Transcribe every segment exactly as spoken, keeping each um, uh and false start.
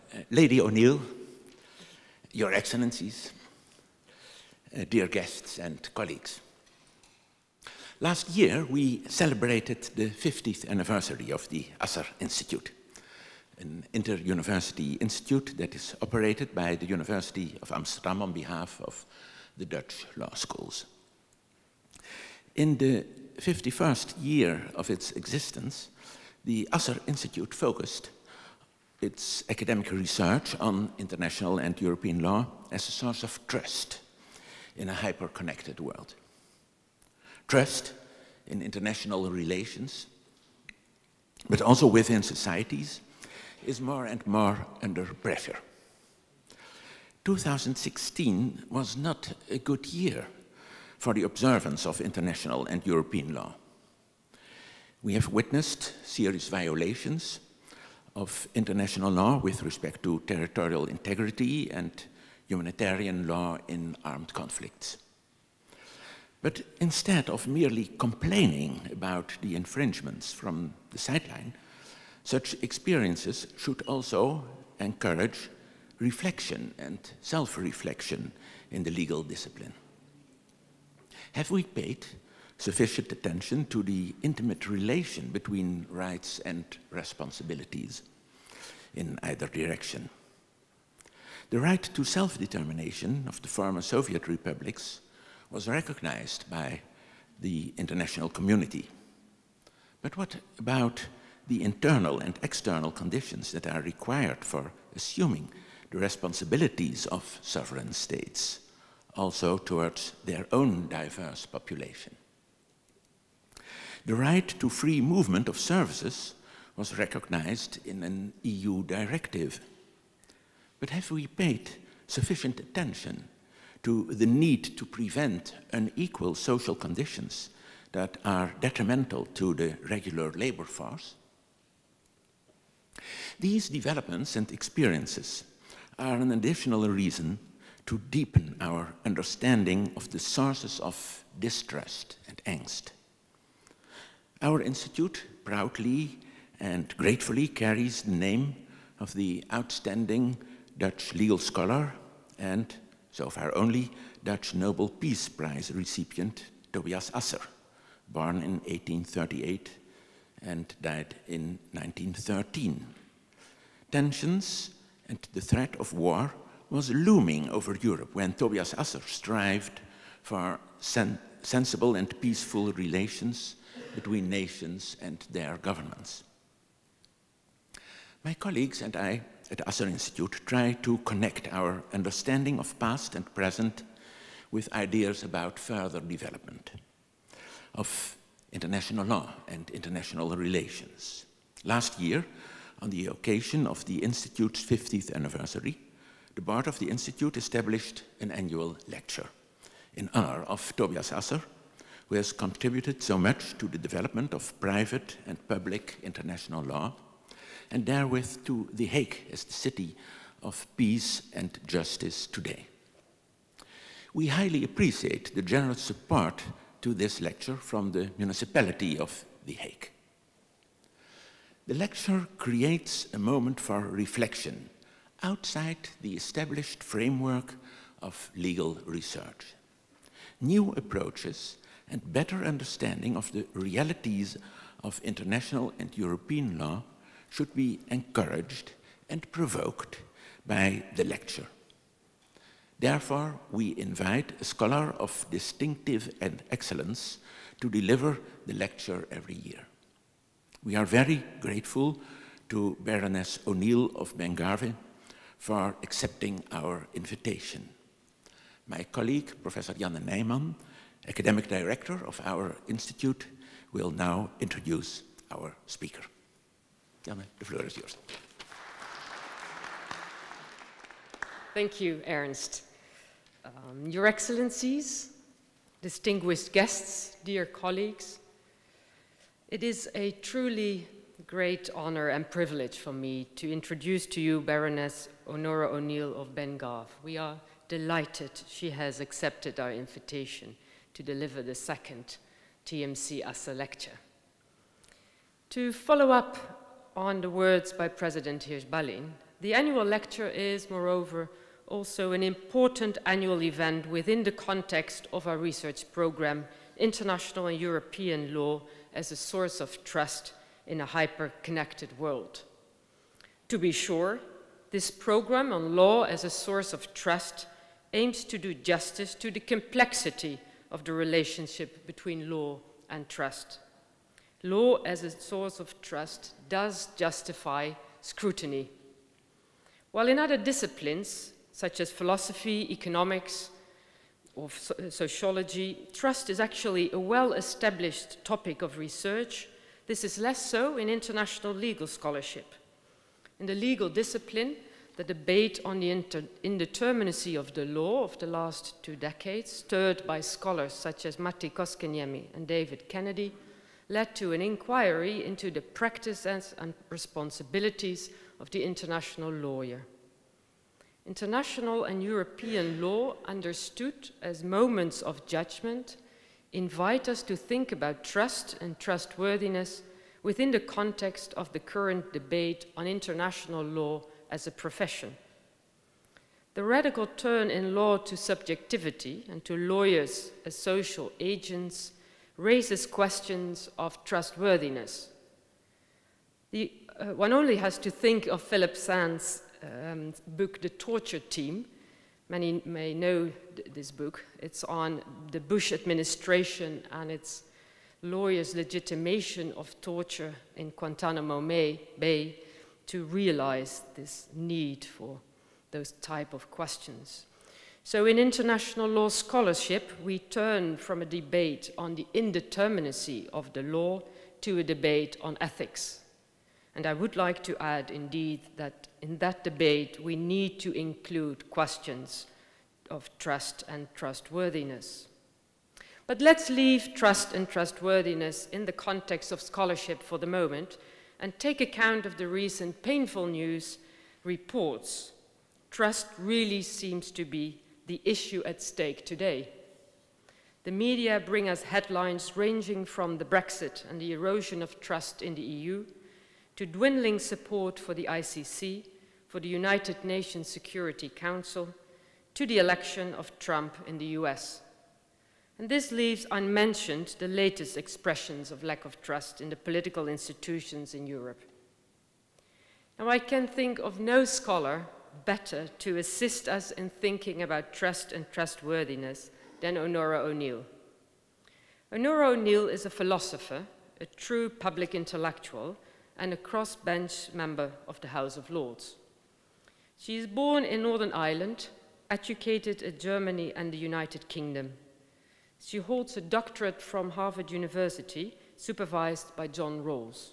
Uh, Lady O'Neill, Your Excellencies, uh, dear guests and colleagues. Last year, we celebrated the fiftieth anniversary of the Asser Institute, an inter-university institute that is operated by the University of Amsterdam on behalf of the Dutch law schools. In the fifty-first year of its existence, the Asser Institute focused its academic research on international and European law as a source of trust in a hyper-connected world. Trust in international relations, but also within societies, is more and more under pressure. two thousand sixteen was not a good year for the observance of international and European law. We have witnessed serious violations of international law with respect to territorial integrity and humanitarian law in armed conflicts. But instead of merely complaining about the infringements from the sideline, such experiences should also encourage reflection and self-reflection in the legal discipline. Have we paid sufficient attention to the intimate relation between rights and responsibilities in either direction? The right to self-determination of the former Soviet republics was recognized by the international community. But what about the internal and external conditions that are required for assuming the responsibilities of sovereign states, also towards their own diverse population? The right to free movement of services was recognized in an E U directive. But have we paid sufficient attention to the need to prevent unequal social conditions that are detrimental to the regular labor force? These developments and experiences are an additional reason to deepen our understanding of the sources of distrust and angst. Our institute proudly and gratefully carries the name of the outstanding Dutch legal scholar and, so far only, Dutch Nobel Peace Prize recipient Tobias Asser, born in eighteen thirty-eight and died in nineteen thirteen. Tensions and the threat of war was looming over Europe when Tobias Asser strived for sen sensible and peaceful relations between nations and their governments. My colleagues and I at the Asser Institute try to connect our understanding of past and present with ideas about further development of international law and international relations. Last year, on the occasion of the Institute's fiftieth anniversary, the board of the Institute established an annual lecture in honor of Tobias Asser, who has contributed so much to the development of private and public international law, and therewith to The Hague as the city of peace and justice today. We highly appreciate the generous support to this lecture from the municipality of The Hague. The lecture creates a moment for reflection outside the established framework of legal research. New approaches and better understanding of the realities of international and European law should be encouraged and provoked by the lecture. Therefore, we invite a scholar of distinctive and excellence to deliver the lecture every year. We are very grateful to Baroness O'Neill of Bengarve for accepting our invitation. My colleague, Professor Janne Nijman, academic director of our institute, will now introduce our speaker. Janne, the floor is yours. Thank you, Ernst. Um, Your Excellencies, distinguished guests, dear colleagues, it is a truly great honor and privilege for me to introduce to you Baroness Onora O'Neill of Bengarve. We are delighted she has accepted our invitation to deliver the second T M C Asser lecture. To follow up on the words by President Hirsch-Ballin, the annual lecture is, moreover, also an important annual event within the context of our research program, International and European Law as a Source of Trust in a Hyper-Connected World. To be sure, this program on law as a source of trust aims to do justice to the complexity of the relationship between law and trust. Law as a source of trust does justify scrutiny. While in other disciplines, such as philosophy, economics, or sociology, trust is actually a well-established topic of research, this is less so in international legal scholarship. In the legal discipline, the debate on the indeterminacy of the law of the last two decades, stirred by scholars such as Matti Koskiniemi and David Kennedy, led to an inquiry into the practices and responsibilities of the international lawyer. International and European law, understood as moments of judgment, invite us to think about trust and trustworthiness within the context of the current debate on international law as a profession. The radical turn in law to subjectivity and to lawyers as social agents raises questions of trustworthiness. The, uh, one only has to think of Philip Sands' um, book, The Torture Team. Many may know th this book. It's on the Bush administration and its lawyers' legitimation of torture in Guantanamo Bay to realize this need for those type of questions. So in international law scholarship, we turn from a debate on the indeterminacy of the law to a debate on ethics. And I would like to add, indeed, that in that debate, we need to include questions of trust and trustworthiness. But let's leave trust and trustworthiness in the context of scholarship for the moment and take account of the recent painful news reports. Trust really seems to be the issue at stake today. The media bring us headlines ranging from the Brexit and the erosion of trust in the E U to dwindling support for the I C C, for the United Nations Security Council, to the election of Trump in the U S. And this leaves unmentioned the latest expressions of lack of trust in the political institutions in Europe. Now, I can think of no scholar better to assist us in thinking about trust and trustworthiness than Onora O'Neill. Onora O'Neill is a philosopher, a true public intellectual, and a crossbench member of the House of Lords. She is born in Northern Ireland, educated in Germany and the United Kingdom. She holds a doctorate from Harvard University, supervised by John Rawls.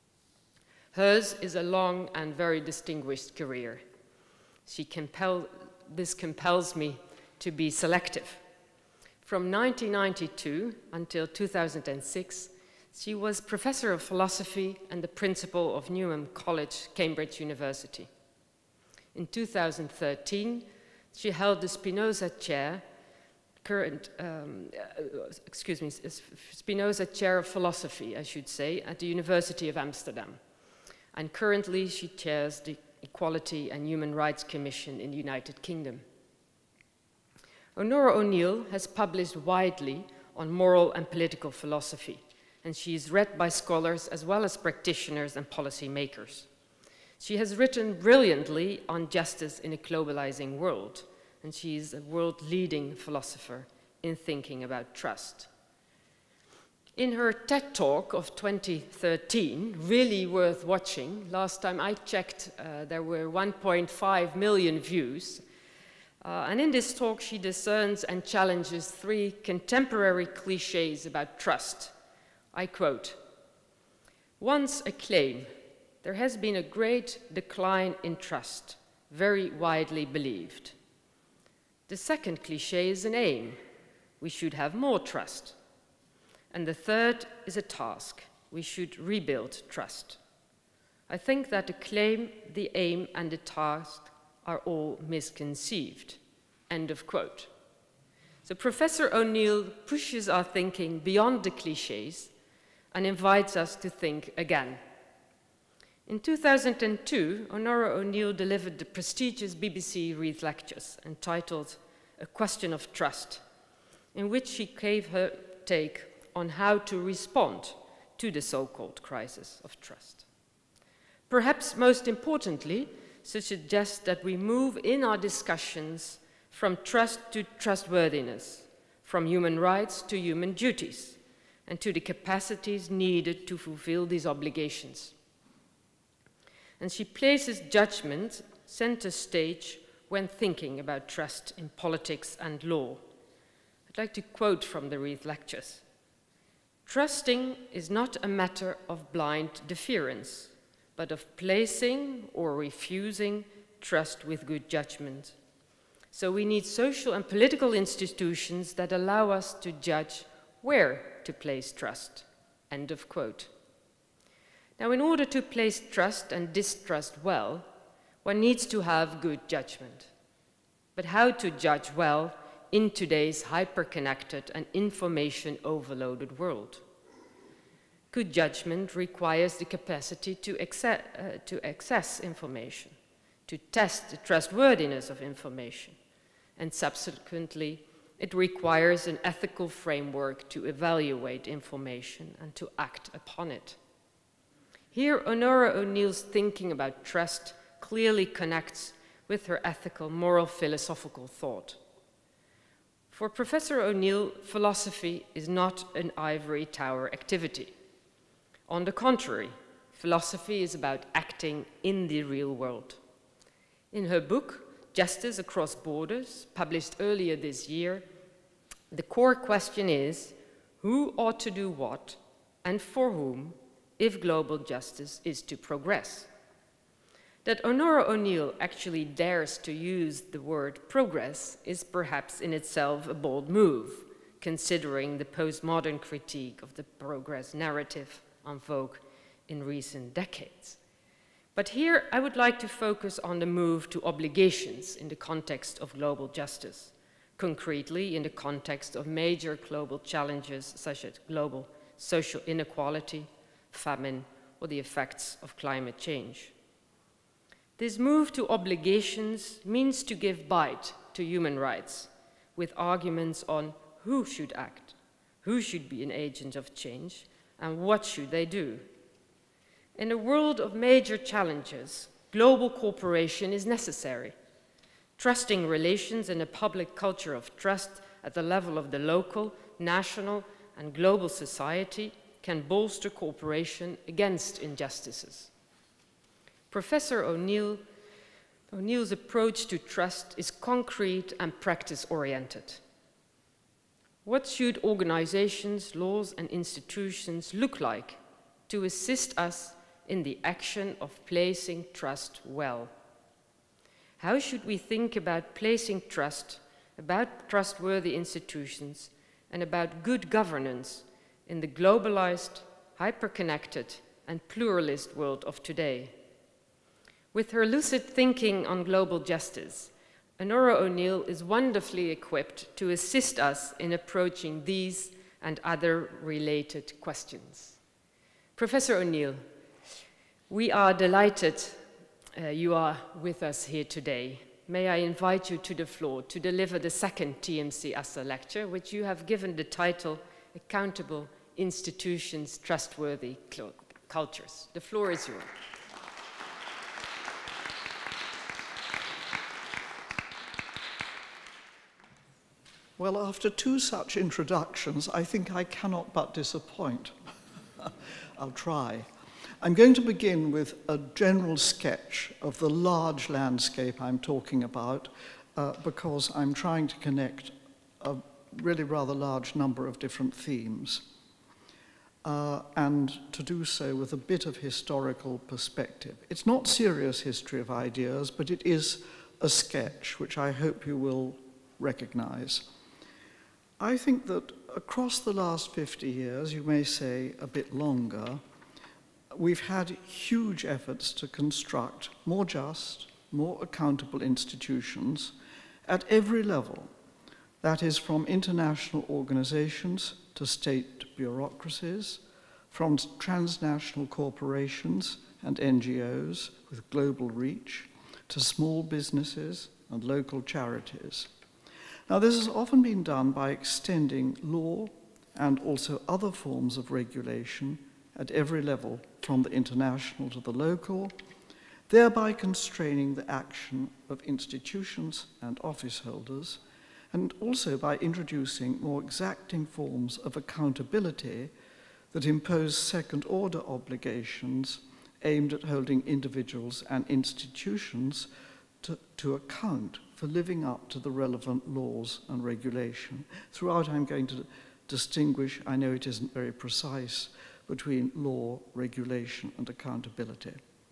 Hers is a long and very distinguished career. She compel, this compels me to be selective. From nineteen ninety-two until two thousand six, she was professor of philosophy and the principal of Newnham College, Cambridge University. In two thousand thirteen, she held the Spinoza Chair, current, um, uh, excuse me, Spinoza Chair of Philosophy, I should say, at the University of Amsterdam. And currently, she chairs the Equality and Human Rights Commission in the United Kingdom. Onora O'Neill has published widely on moral and political philosophy, and she is read by scholars as well as practitioners and policymakers. She has written brilliantly on justice in a globalizing world, and she is a world-leading philosopher in thinking about trust. In her TED Talk of twenty thirteen, really worth watching, last time I checked, uh, there were one point five million views, uh, and in this talk she discerns and challenges three contemporary cliches about trust. I quote, "Once a claim, there has been a great decline in trust, very widely believed. The second cliche is an aim. We should have more trust. And the third is a task. We should rebuild trust. I think that the claim, the aim, and the task are all misconceived." End of quote. So Professor O'Neill pushes our thinking beyond the cliches and invites us to think again. In two thousand two, Onora O'Neill delivered the prestigious B B C Reith Lectures entitled A Question of Trust, in which she gave her take on how to respond to the so-called crisis of trust. Perhaps most importantly, she suggests that we move in our discussions from trust to trustworthiness, from human rights to human duties, and to the capacities needed to fulfill these obligations. And she places judgment center stage when thinking about trust in politics and law. I'd like to quote from the Reith Lectures. "Trusting is not a matter of blind deference, but of placing or refusing trust with good judgment. So we need social and political institutions that allow us to judge where to place trust." End of quote. Now, in order to place trust and distrust well, one needs to have good judgment. But how to judge well in today's hyper-connected and information-overloaded world? Good judgment requires the capacity to access, uh, to access information, to test the trustworthiness of information, and subsequently, it requires an ethical framework to evaluate information and to act upon it. Here, Onora O'Neill's thinking about trust clearly connects with her ethical, moral, philosophical thought. For Professor O'Neill, philosophy is not an ivory tower activity. On the contrary, philosophy is about acting in the real world. In her book, Justice Across Borders, published earlier this year, the core question is, who ought to do what and for whom if global justice is to progress? That Onora O'Neill actually dares to use the word progress is perhaps in itself a bold move, considering the postmodern critique of the progress narrative en vogue in recent decades. But here I would like to focus on the move to obligations in the context of global justice, concretely in the context of major global challenges such as global social inequality, famine, or the effects of climate change. This move to obligations means to give bite to human rights with arguments on who should act, who should be an agent of change, and what should they do. In a world of major challenges, global cooperation is necessary. Trusting relations and a public culture of trust at the level of the local, national, and global society can bolster cooperation against injustices. Professor O'Neill, O'Neill's approach to trust is concrete and practice-oriented. What should organizations, laws, and institutions look like to assist us in the action of placing trust well? How should we think about placing trust, about trustworthy institutions, and about good governance in the globalized, hyper-connected, and pluralist world of today? With her lucid thinking on global justice, Onora O'Neill is wonderfully equipped to assist us in approaching these and other related questions. Professor O'Neill, we are delighted uh, you are with us here today. May I invite you to the floor to deliver the second T M C A S A lecture, which you have given the title, Accountable Institutions, Trustworthy Cultures. The floor is yours. Well, after two such introductions, I think I cannot but disappoint. I'll try. I'm going to begin with a general sketch of the large landscape I'm talking about, uh, because I'm trying to connect a really rather large number of different themes, uh, and to do so with a bit of historical perspective. It's not serious history of ideas, but it is a sketch, which I hope you will recognize. I think that across the last fifty years, you may say a bit longer, we've had huge efforts to construct more just, more accountable institutions at every level. That is, from international organizations to state bureaucracies, from transnational corporations and N G Os with global reach to small businesses and local charities. Now, this has often been done by extending law and also other forms of regulation at every level, from the international to the local, thereby constraining the action of institutions and office holders, and also by introducing more exacting forms of accountability that impose second-order obligations aimed at holding individuals and institutions to, to account for living up to the relevant laws and regulation. Throughout, I'm going to distinguish, I know it isn't very precise, between law, regulation, and accountability.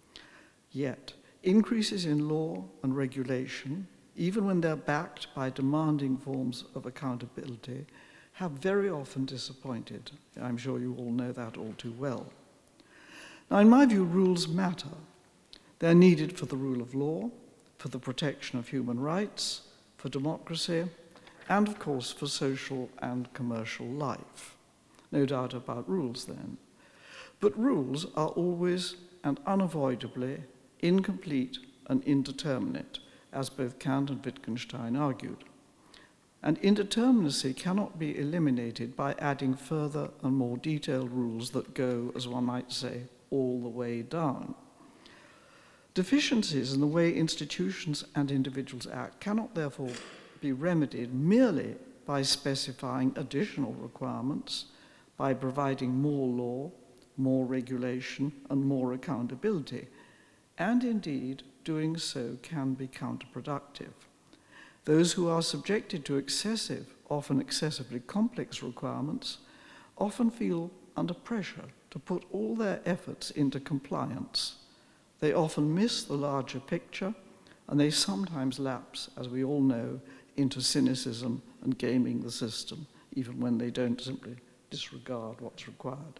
Yet, increases in law and regulation, even when they're backed by demanding forms of accountability, have very often disappointed. I'm sure you all know that all too well. Now, in my view, rules matter. They're needed for the rule of law, for the protection of human rights, for democracy, and of course for social and commercial life. No doubt about rules then. But rules are always and unavoidably incomplete and indeterminate, as both Kant and Wittgenstein argued. And indeterminacy cannot be eliminated by adding further and more detailed rules that go, as one might say, all the way down. Deficiencies in the way institutions and individuals act cannot therefore be remedied merely by specifying additional requirements, by providing more law, more regulation, and more accountability. And indeed, doing so can be counterproductive. Those who are subjected to excessive, often excessively complex requirements, often feel under pressure to put all their efforts into compliance. They often miss the larger picture, and they sometimes lapse, as we all know, into cynicism and gaming the system, even when they don't simply disregard what's required.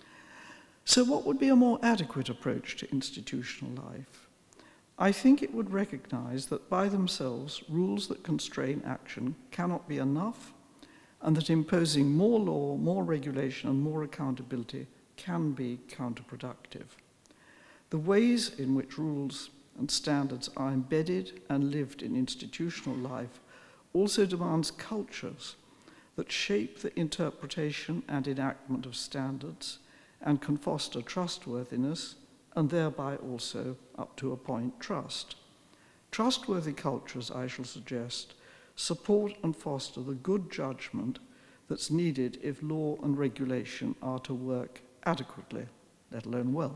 So what would be a more adequate approach to institutional life? I think it would recognize that by themselves, rules that constrain action cannot be enough, and that imposing more law, more regulation, and more accountability can be counterproductive. The ways in which rules and standards are embedded and lived in institutional life also demands cultures that shape the interpretation and enactment of standards and can foster trustworthiness and thereby also, up to a point, trust. Trustworthy cultures, I shall suggest, support and foster the good judgment that's needed if law and regulation are to work adequately, let alone well.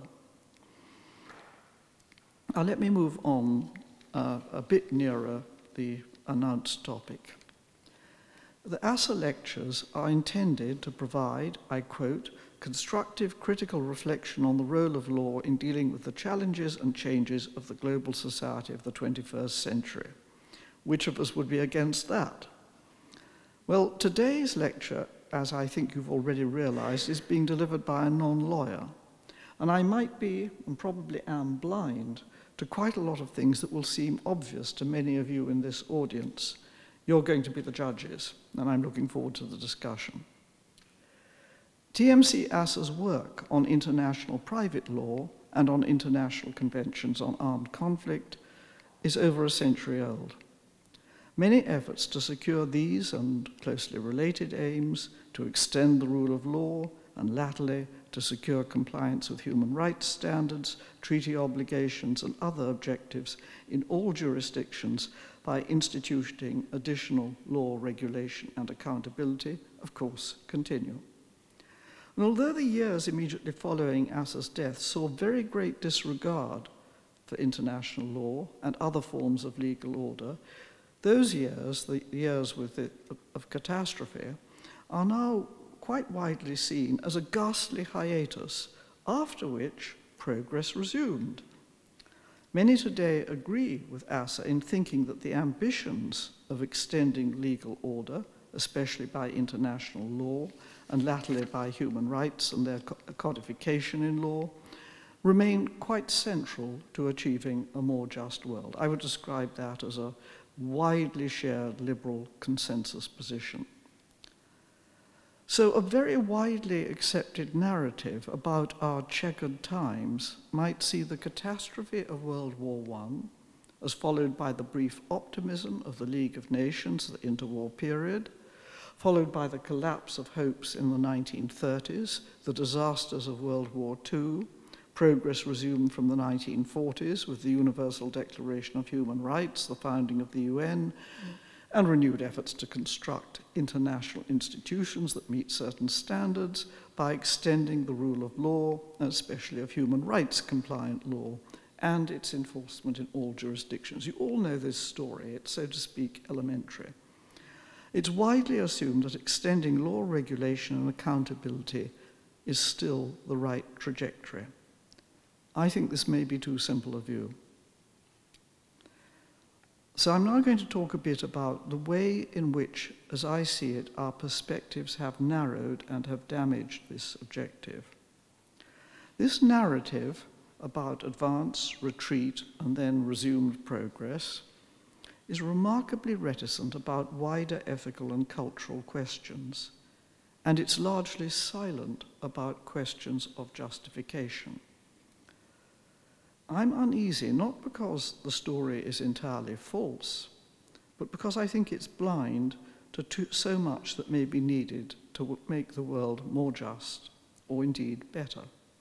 Now let me move on uh, a bit nearer the announced topic. The A S A lectures are intended to provide, I quote, constructive critical reflection on the role of law in dealing with the challenges and changes of the global society of the twenty-first century. Which of us would be against that? Well, today's lecture, as I think you've already realized, is being delivered by a non-lawyer. And I might be, and probably am, blind to quite a lot of things that will seem obvious to many of you in this audience. You're going to be the judges, and I'm looking forward to the discussion. T M C A S A's work on international private law and on international conventions on armed conflict is over a century old. Many efforts to secure these and closely related aims, to extend the rule of law, and latterly to secure compliance with human rights standards, treaty obligations, and other objectives in all jurisdictions by instituting additional law, regulation, and accountability, of course, continue. And although the years immediately following A S A's death saw very great disregard for international law and other forms of legal order, those years, the years with the, of catastrophe, are now quite widely seen as a ghastly hiatus, after which progress resumed. Many today agree with A S A in thinking that the ambitions of extending legal order, especially by international law, and latterly by human rights and their codification in law, remain quite central to achieving a more just world. I would describe that as a widely shared liberal consensus position. So a very widely accepted narrative about our checkered times might see the catastrophe of World War One as followed by the brief optimism of the League of Nations, the interwar period, followed by the collapse of hopes in the nineteen thirties, the disasters of World War Two, progress resumed from the nineteen forties with the Universal Declaration of Human Rights, the founding of the U N, and renewed efforts to construct international institutions that meet certain standards by extending the rule of law, and especially of human rights compliant law, and its enforcement in all jurisdictions. You all know this story. It's, so to speak, elementary. It's widely assumed that extending law, regulation, and accountability is still the right trajectory. I think this may be too simple a view. So I'm now going to talk a bit about the way in which, as I see it, our perspectives have narrowed and have damaged this objective. This narrative about advance, retreat, and then resumed progress is remarkably reticent about wider ethical and cultural questions, and it's largely silent about questions of justification. I'm uneasy not because the story is entirely false, but because I think it's blind to too, so much that may be needed to make the world more just, or indeed better.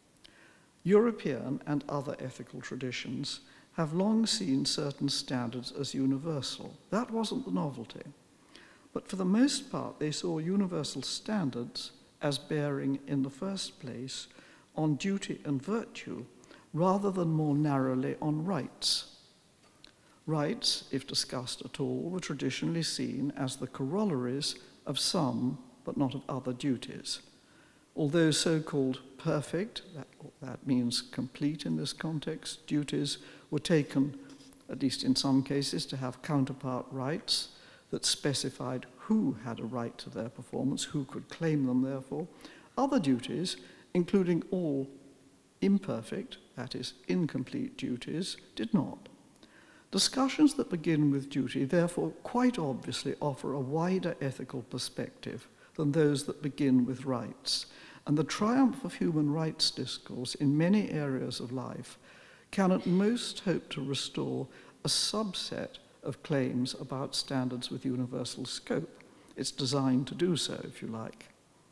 European and other ethical traditions have long seen certain standards as universal. That wasn't the novelty. But for the most part, they saw universal standards as bearing in the first place on duty and virtue, rather than more narrowly on rights. Rights, if discussed at all, were traditionally seen as the corollaries of some, but not of other duties. Although so-called perfect, that, that means complete in this context, duties were taken, at least in some cases, to have counterpart rights that specified who had a right to their performance, who could claim them, therefore. Other duties, including all imperfect, that is, incomplete duties, did not. Discussions that begin with duty, therefore, quite obviously offer a wider ethical perspective than those that begin with rights. And the triumph of human rights discourse in many areas of life can at most hope to restore a subset of claims about standards with universal scope. It's designed to do so, if you like.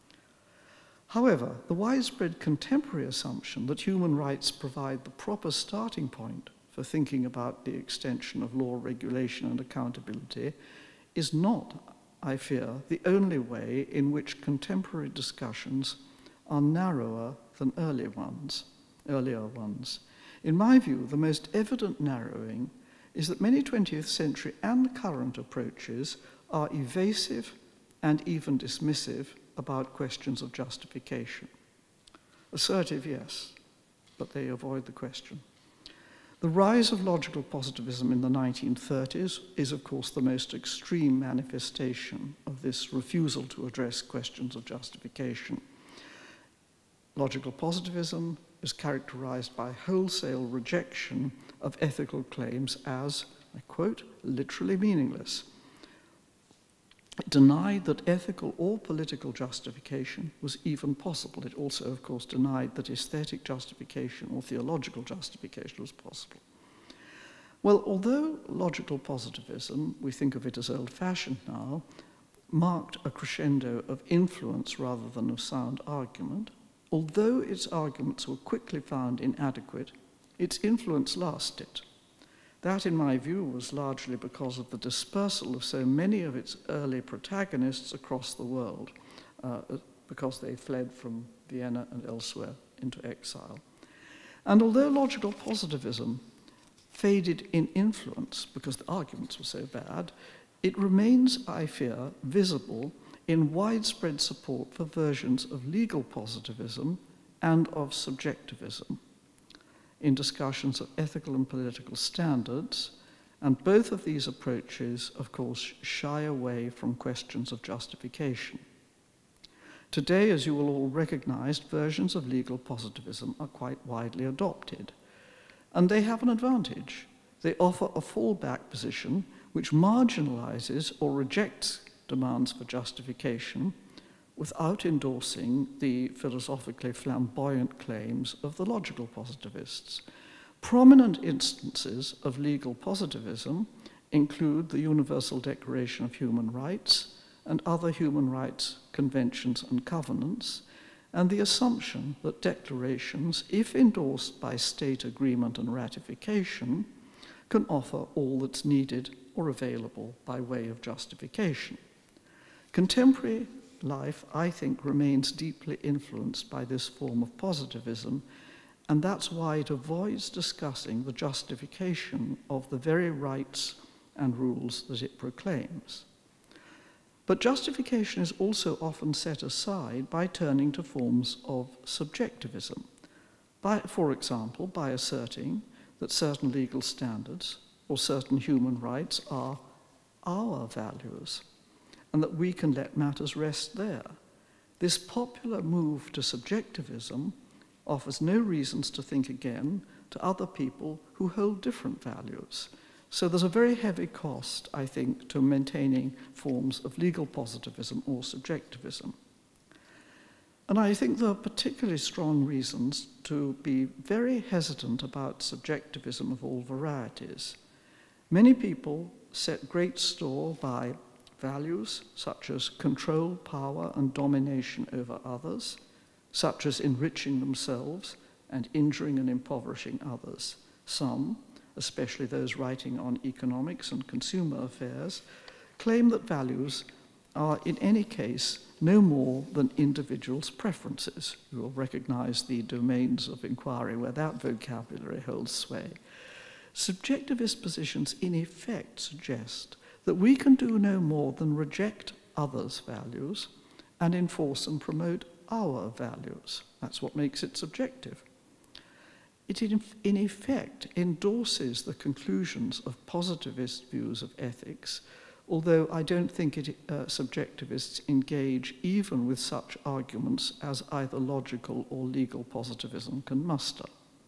However, the widespread contemporary assumption that human rights provide the proper starting point for thinking about the extension of law, regulation, and accountability is not, I fear, the only way in which contemporary discussions are narrower than earlier ones, earlier ones. In my view, the most evident narrowing is that many twentieth century and current approaches are evasive and even dismissive about questions of justification. Assertive, yes, but they avoid the question. The rise of logical positivism in the nineteen thirties is, of course, the most extreme manifestation of this refusal to address questions of justification. Logical positivism is characterized by wholesale rejection of ethical claims as, I quote, literally meaningless. It denied that ethical or political justification was even possible. It also, of course, denied that aesthetic justification or theological justification was possible. Well, although logical positivism, we think of it as old-fashioned now, marked a crescendo of influence rather than of sound argument, although its arguments were quickly found inadequate, its influence lasted. That, in my view, was largely because of the dispersal of so many of its early protagonists across the world, uh, because they fled from Vienna and elsewhere into exile. And although logical positivism faded in influence because the arguments were so bad, it remains, I fear, visible in widespread support for versions of legal positivism and of subjectivism in discussions of ethical and political standards, and both of these approaches, of course, shy away from questions of justification. Today, as you will all recognize, versions of legal positivism are quite widely adopted, and they have an advantage. They offer a fallback position which marginalizes or rejects demands for justification, without endorsing the philosophically flamboyant claims of the logical positivists. Prominent instances of legal positivism include the Universal Declaration of Human Rights and other human rights conventions and covenants, and the assumption that declarations, if endorsed by state agreement and ratification, can offer all that's needed or available by way of justification. Contemporary life, I think, remains deeply influenced by this form of positivism, and that's why it avoids discussing the justification of the very rights and rules that it proclaims. But justification is also often set aside by turning to forms of subjectivism, by, for example, by asserting that certain legal standards or certain human rights are our values, and that we can let matters rest there. This popular move to subjectivism offers no reasons to think again to other people who hold different values. So there's a very heavy cost, I think, to maintaining forms of legal positivism or subjectivism. And I think there are particularly strong reasons to be very hesitant about subjectivism of all varieties. Many people set great store by values such as control, power, and domination over others, such as enriching themselves and injuring and impoverishing others. Some, especially those writing on economics and consumer affairs, claim that values are in any case no more than individuals' preferences. You will recognize the domains of inquiry where that vocabulary holds sway. Subjectivist positions in effect suggest that we can do no more than reject others' values and enforce and promote our values. That's what makes it subjective. It in effect endorses the conclusions of positivist views of ethics, although I don't think it, uh, subjectivists engage even with such arguments as either logical or legal positivism can muster.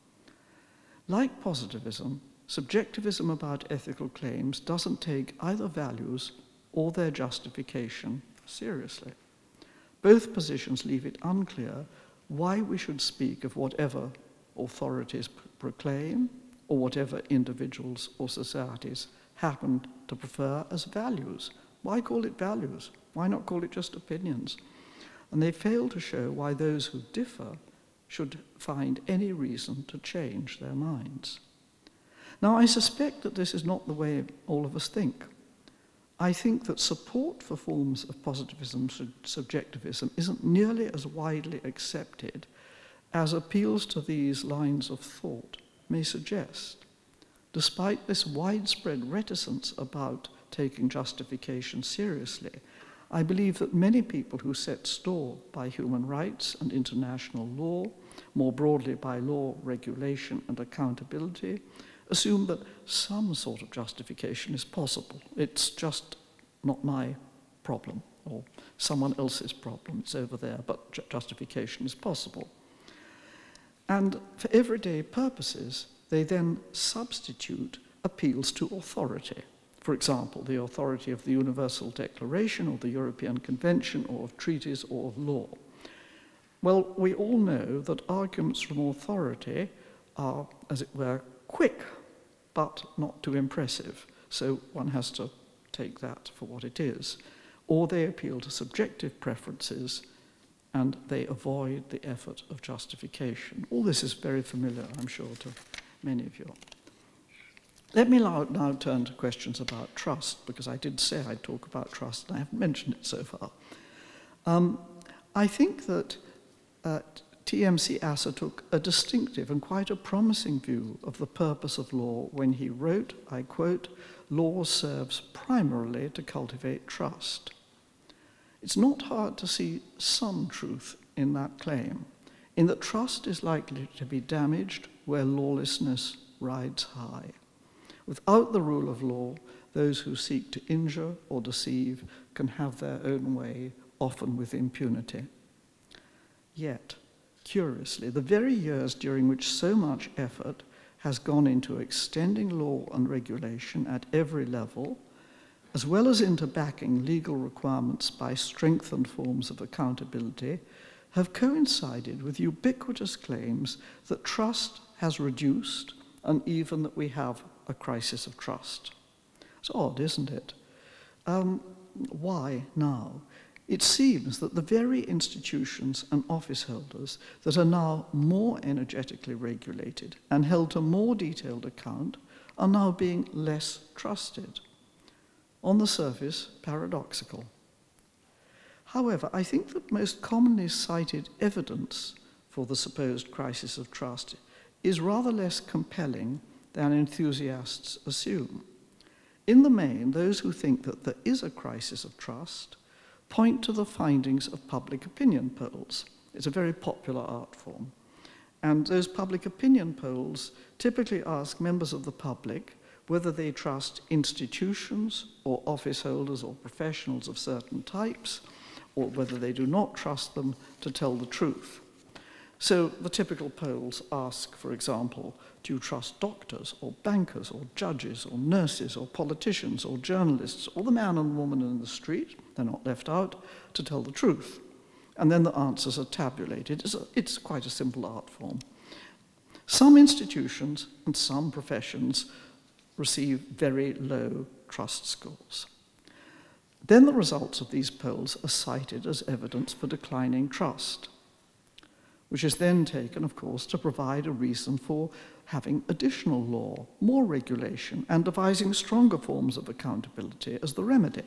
Like positivism, subjectivism about ethical claims doesn't take either values or their justification seriously. Both positions leave it unclear why we should speak of whatever authorities proclaim or whatever individuals or societies happen to prefer as values. Why call it values? Why not call it just opinions? And they fail to show why those who differ should find any reason to change their minds. Now, I suspect that this is not the way all of us think. I think that support for forms of positivism, subjectivism, isn't nearly as widely accepted as appeals to these lines of thought may suggest. Despite this widespread reticence about taking justification seriously, I believe that many people who set store by human rights and international law, more broadly by law, regulation, and accountability, assume that some sort of justification is possible. It's just not my problem, or someone else's problem. It's over there, but ju- justification is possible. And for everyday purposes, they then substitute appeals to authority. For example, the authority of the Universal Declaration or the European Convention or of treaties or of law. Well, we all know that arguments from authority are, as it were, quick, but not too impressive. So one has to take that for what it is. Or they appeal to subjective preferences and they avoid the effort of justification. All this is very familiar, I'm sure, to many of you. Let me now, now turn to questions about trust, because I did say I'd talk about trust, and I haven't mentioned it so far. Um, I think that uh, T M C Asser took a distinctive and quite a promising view of the purpose of law when he wrote, I quote, "Law serves primarily to cultivate trust." It's not hard to see some truth in that claim, in that trust is likely to be damaged where lawlessness rides high. Without the rule of law, those who seek to injure or deceive can have their own way, often with impunity. Yet, curiously, the very years during which so much effort has gone into extending law and regulation at every level as well as into backing legal requirements by strengthened forms of accountability, have coincided with ubiquitous claims that trust has reduced and even that we have a crisis of trust. It's odd, isn't it? Um, why now? It seems that the very institutions and office holders that are now more energetically regulated and held to more detailed account are now being less trusted. On the surface, paradoxical. However, I think the most commonly cited evidence for the supposed crisis of trust is rather less compelling than enthusiasts assume. In the main, those who think that there is a crisis of trust point to the findings of public opinion polls. It's a very popular art form. And those public opinion polls typically ask members of the public whether they trust institutions or office holders or professionals of certain types, or whether they do not trust them to tell the truth. So the typical polls ask, for example, do you trust doctors or bankers or judges or nurses or politicians or journalists or the man and woman in the street, they're not left out, to tell the truth? And then the answers are tabulated. It's, a, it's quite a simple art form. Some institutions and some professions receive very low trust scores. Then the results of these polls are cited as evidence for declining trust, which is then taken, of course, to provide a reason for having additional law, more regulation, and devising stronger forms of accountability as the remedy.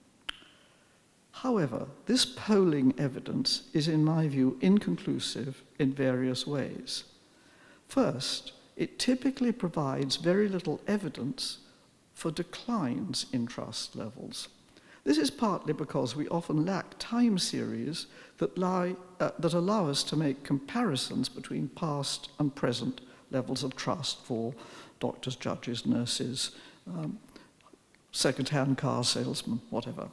However, this polling evidence is, in my view, inconclusive in various ways. First, it typically provides very little evidence for declines in trust levels. This is partly because we often lack time series that, lie, uh, that allow us to make comparisons between past and present levels of trust for doctors, judges, nurses, um, second-hand car salesmen, whatever.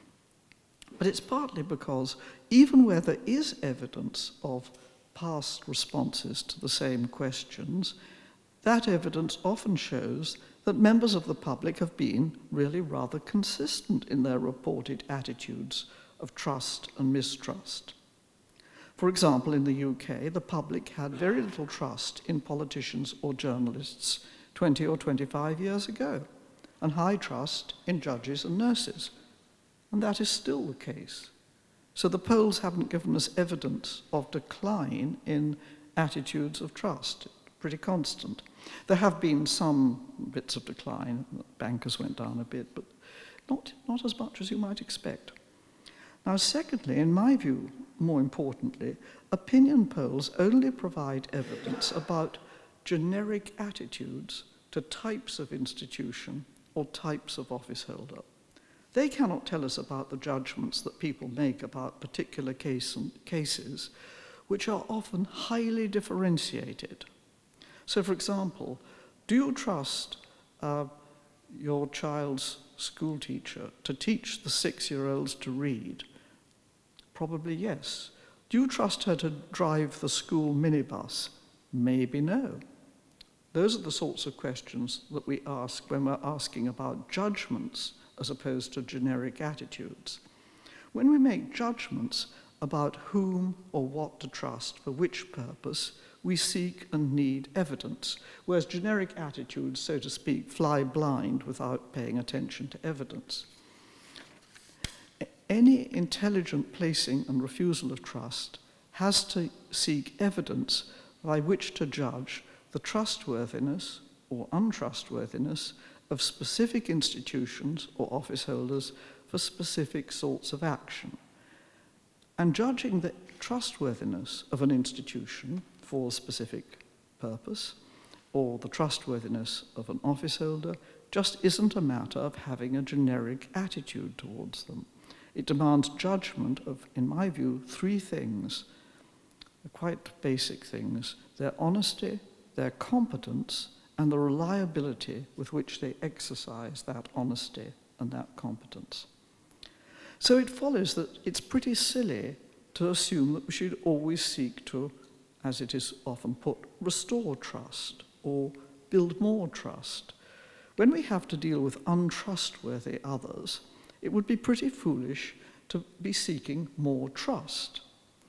But it's partly because even where there is evidence of past responses to the same questions, that evidence often shows that members of the public have been really rather consistent in their reported attitudes of trust and mistrust. For example, in the U K, the public had very little trust in politicians or journalists twenty or twenty-five years ago, and high trust in judges and nurses. And that is still the case. So the polls haven't given us evidence of decline in attitudes of trust, pretty constant. There have been some bits of decline. Bankers went down a bit, but not, not as much as you might expect. Now, secondly, in my view, more importantly, opinion polls only provide evidence about generic attitudes to types of institution or types of office holder. They cannot tell us about the judgments that people make about particular case and cases, which are often highly differentiated. So, for example, do you trust uh, your child's school teacher to teach the six-year-olds to read? Probably yes. Do you trust her to drive the school minibus? Maybe no. Those are the sorts of questions that we ask when we're asking about judgments as opposed to generic attitudes. When we make judgments about whom or what to trust for which purpose, we seek and need evidence, whereas generic attitudes, so to speak, fly blind without paying attention to evidence. Any intelligent placing and refusal of trust has to seek evidence by which to judge the trustworthiness or untrustworthiness of specific institutions or office holders for specific sorts of action. And judging the trustworthiness of an institution for a specific purpose, or the trustworthiness of an office holder, just isn't a matter of having a generic attitude towards them. It demands judgment of, in my view, three things, quite basic things: their honesty, their competence, and the reliability with which they exercise that honesty and that competence. So it follows that it's pretty silly to assume that we should always seek to, as it is often put, restore trust or build more trust, when we have to deal with untrustworthy others, it would be pretty foolish to be seeking more trust.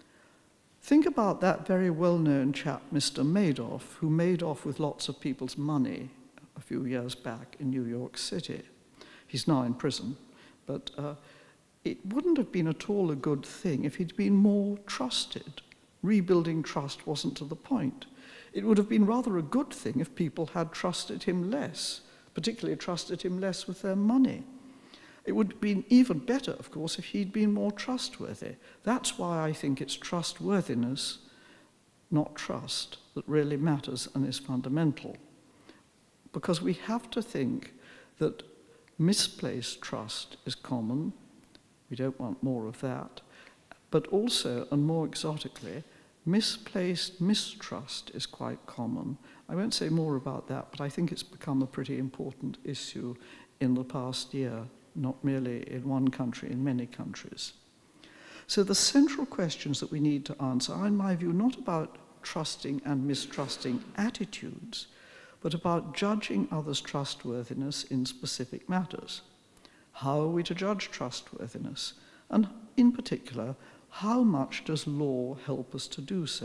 Think about that very well-known chap, Mister Madoff, who made off with lots of people's money a few years back in New York City. He's now in prison, but uh, it wouldn't have been at all a good thing if he'd been more trusted. Rebuilding trust wasn't to the point. It would have been rather a good thing if people had trusted him less, particularly trusted him less with their money. It would have been even better, of course, if he'd been more trustworthy. That's why I think it's trustworthiness, not trust, that really matters and is fundamental. Because we have to think that misplaced trust is common. We don't want more of that. But also, and more exotically, misplaced mistrust is quite common. I won't say more about that, but I think it's become a pretty important issue in the past year, not merely in one country, in many countries. So the central questions that we need to answer are, in my view, not about trusting and mistrusting attitudes, but about judging others' trustworthiness in specific matters. How are we to judge trustworthiness? And in particular, how much does law help us to do so?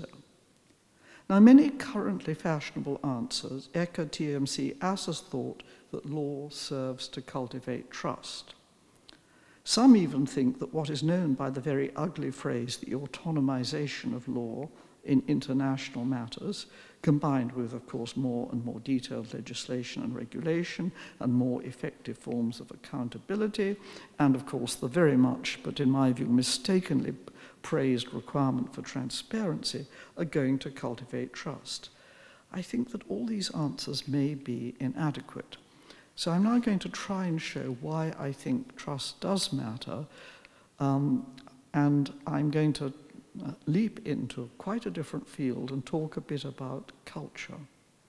Now, many currently fashionable answers echo T M C as thought that law serves to cultivate trust. Some even think that what is known by the very ugly phrase, the autonomization of law in international matters, combined with, of course, more and more detailed legislation and regulation and more effective forms of accountability, and, of course, the very much, but in my view, mistakenly praised requirement for transparency, are going to cultivate trust. I think that all these answers may be inadequate. So I'm now going to try and show why I think trust does matter, um, and I'm going to uh, leap into quite a different field and talk a bit about culture.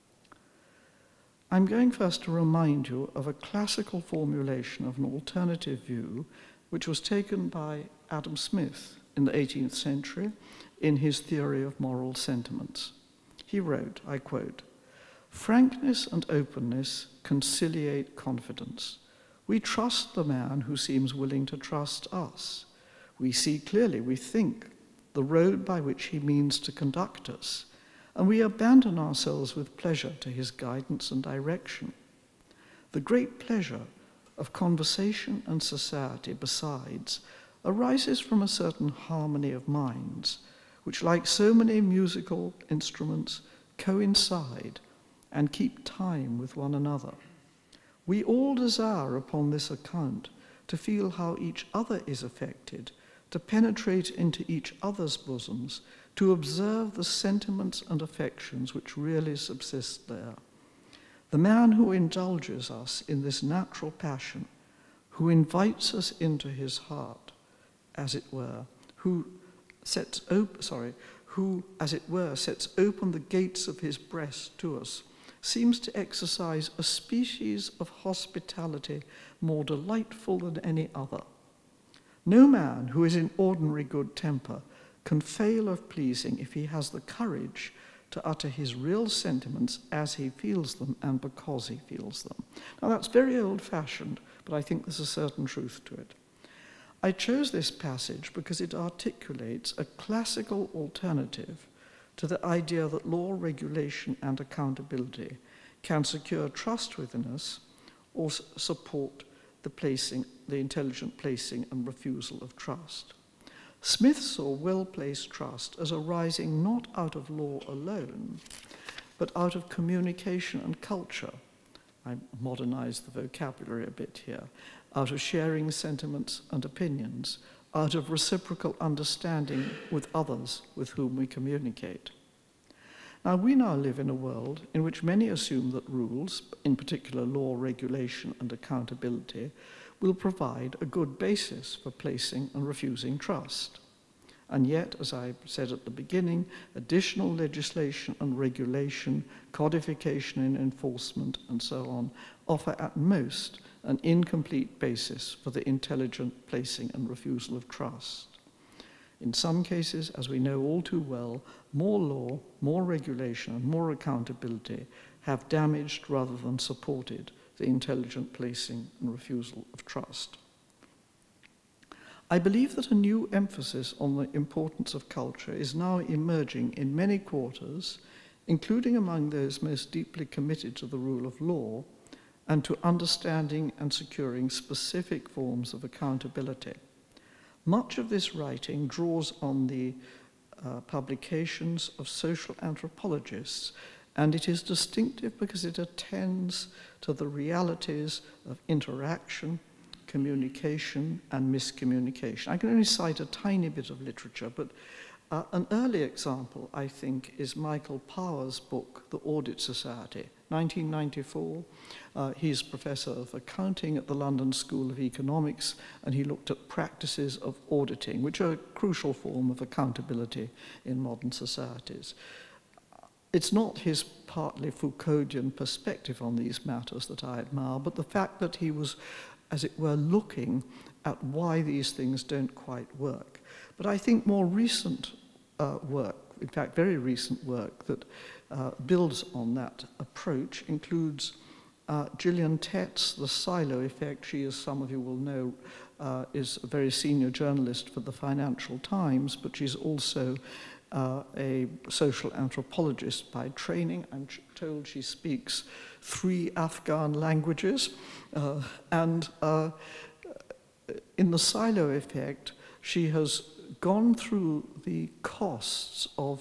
I'm going first to remind you of a classical formulation of an alternative view which was taken by Adam Smith in the eighteenth century in his theory of moral sentiments. He wrote, I quote, "Frankness and openness conciliate confidence. We trust the man who seems willing to trust us. We see clearly, we think, the road by which he means to conduct us, and we abandon ourselves with pleasure to his guidance and direction. The great pleasure of conversation and society, besides, arises from a certain harmony of minds, which, like so many musical instruments, coincide and keep time with one another. We all desire upon this account to feel how each other is affected, to penetrate into each other's bosoms, to observe the sentiments and affections which really subsist there. The man who indulges us in this natural passion, who invites us into his heart, as it were, who sets op- sorry, who, as it were, sets open the gates of his breast to us, seems to exercise a species of hospitality more delightful than any other. No man who is in ordinary good temper can fail of pleasing if he has the courage to utter his real sentiments as he feels them and because he feels them." Now that's very old-fashioned, but I think there's a certain truth to it. I chose this passage because it articulates a classical alternative to the idea that law, regulation, and accountability can secure trustworthiness or support the placing, the intelligent placing and refusal of trust. Smith saw well-placed trust as arising not out of law alone, but out of communication and culture. I modernized the vocabulary a bit here. Out of sharing sentiments and opinions, out of reciprocal understanding with others with whom we communicate. Now, we now live in a world in which many assume that rules, in particular law, regulation, and accountability, will provide a good basis for placing and refusing trust. And yet, as I said at the beginning, additional legislation and regulation, codification and enforcement, and so on, offer at most an incomplete basis for the intelligent placing and refusal of trust. In some cases, as we know all too well, more law, more regulation, and more accountability have damaged rather than supported the intelligent placing and refusal of trust. I believe that a new emphasis on the importance of culture is now emerging in many quarters, including among those most deeply committed to the rule of law and to understanding and securing specific forms of accountability. Much of this writing draws on the uh, publications of social anthropologists, and it is distinctive because it attends to the realities of interaction, communication, and miscommunication. I can only cite a tiny bit of literature, but uh, an early example, I think, is Michael Power's book, The Audit Society, nineteen ninety-four. Uh, he's professor of accounting at the London School of Economics, and he looked at practices of auditing, which are a crucial form of accountability in modern societies. It's not his partly Foucauldian perspective on these matters that I admire, but the fact that he was, as it were, looking at why these things don't quite work. But I think more recent uh, work, in fact, very recent work that uh, builds on that approach includes uh, Gillian Tett's The Silo Effect. She, as some of you will know, uh, is a very senior journalist for the Financial Times, but she's also uh, a social anthropologist by training. I'm told she speaks three Afghan languages. Uh, and uh, in The Silo Effect, she has gone through the costs of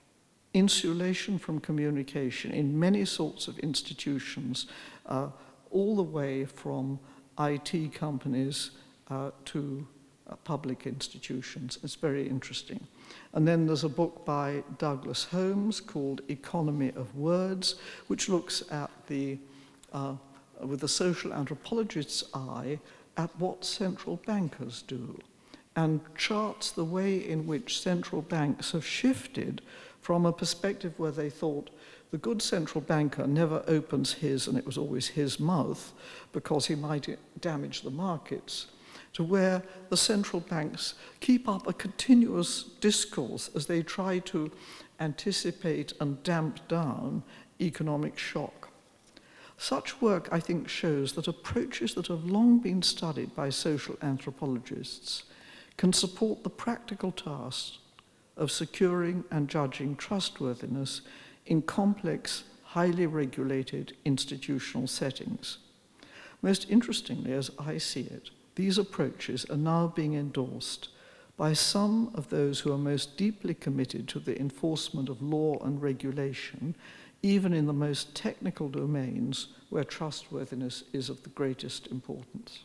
insulation from communication in many sorts of institutions, uh, all the way from I T companies uh, to uh, public institutions. It's very interesting. And then there's a book by Douglas Holmes called Economy of Words, which looks at the, uh, with the social anthropologist's eye, at what central bankers do, and charts the way in which central banks have shifted from a perspective where they thought the good central banker never opens his, and it was always his mouth, because he might damage the markets, to where the central banks keep up a continuous discourse as they try to anticipate and damp down economic shock. Such work, I think, shows that approaches that have long been studied by social anthropologists can support the practical task of securing and judging trustworthiness in complex, highly regulated institutional settings. Most interestingly, as I see it, these approaches are now being endorsed by some of those who are most deeply committed to the enforcement of law and regulation, even in the most technical domains where trustworthiness is of the greatest importance.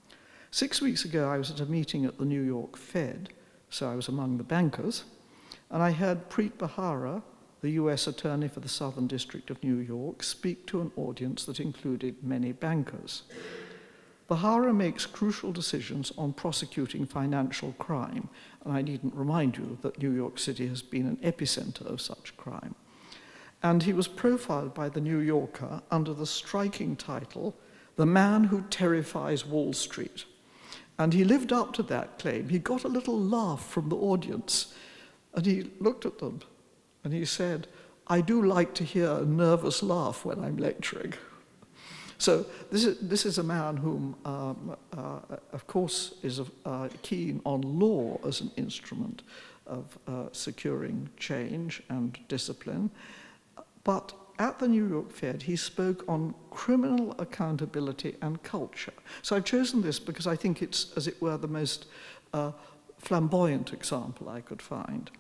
Six weeks ago, I was at a meeting at the New York Fed, so I was among the bankers, and I heard Preet Bharara, the U S Attorney for the Southern District of New York, speak to an audience that included many bankers. Bharara makes crucial decisions on prosecuting financial crime, and I needn't remind you that New York City has been an epicenter of such crime. And he was profiled by the New Yorker under the striking title, "The Man Who Terrifies Wall Street." And he lived up to that claim. He got a little laugh from the audience, and he looked at them, and he said, "I do like to hear a nervous laugh when I'm lecturing." So this is, this is a man whom, um, uh, of course, is uh, keen on law as an instrument of uh, securing change and discipline. But at the New York Fed, he spoke on criminal accountability and culture. So I've chosen this because I think it's, as it were, the most uh, flamboyant example I could find.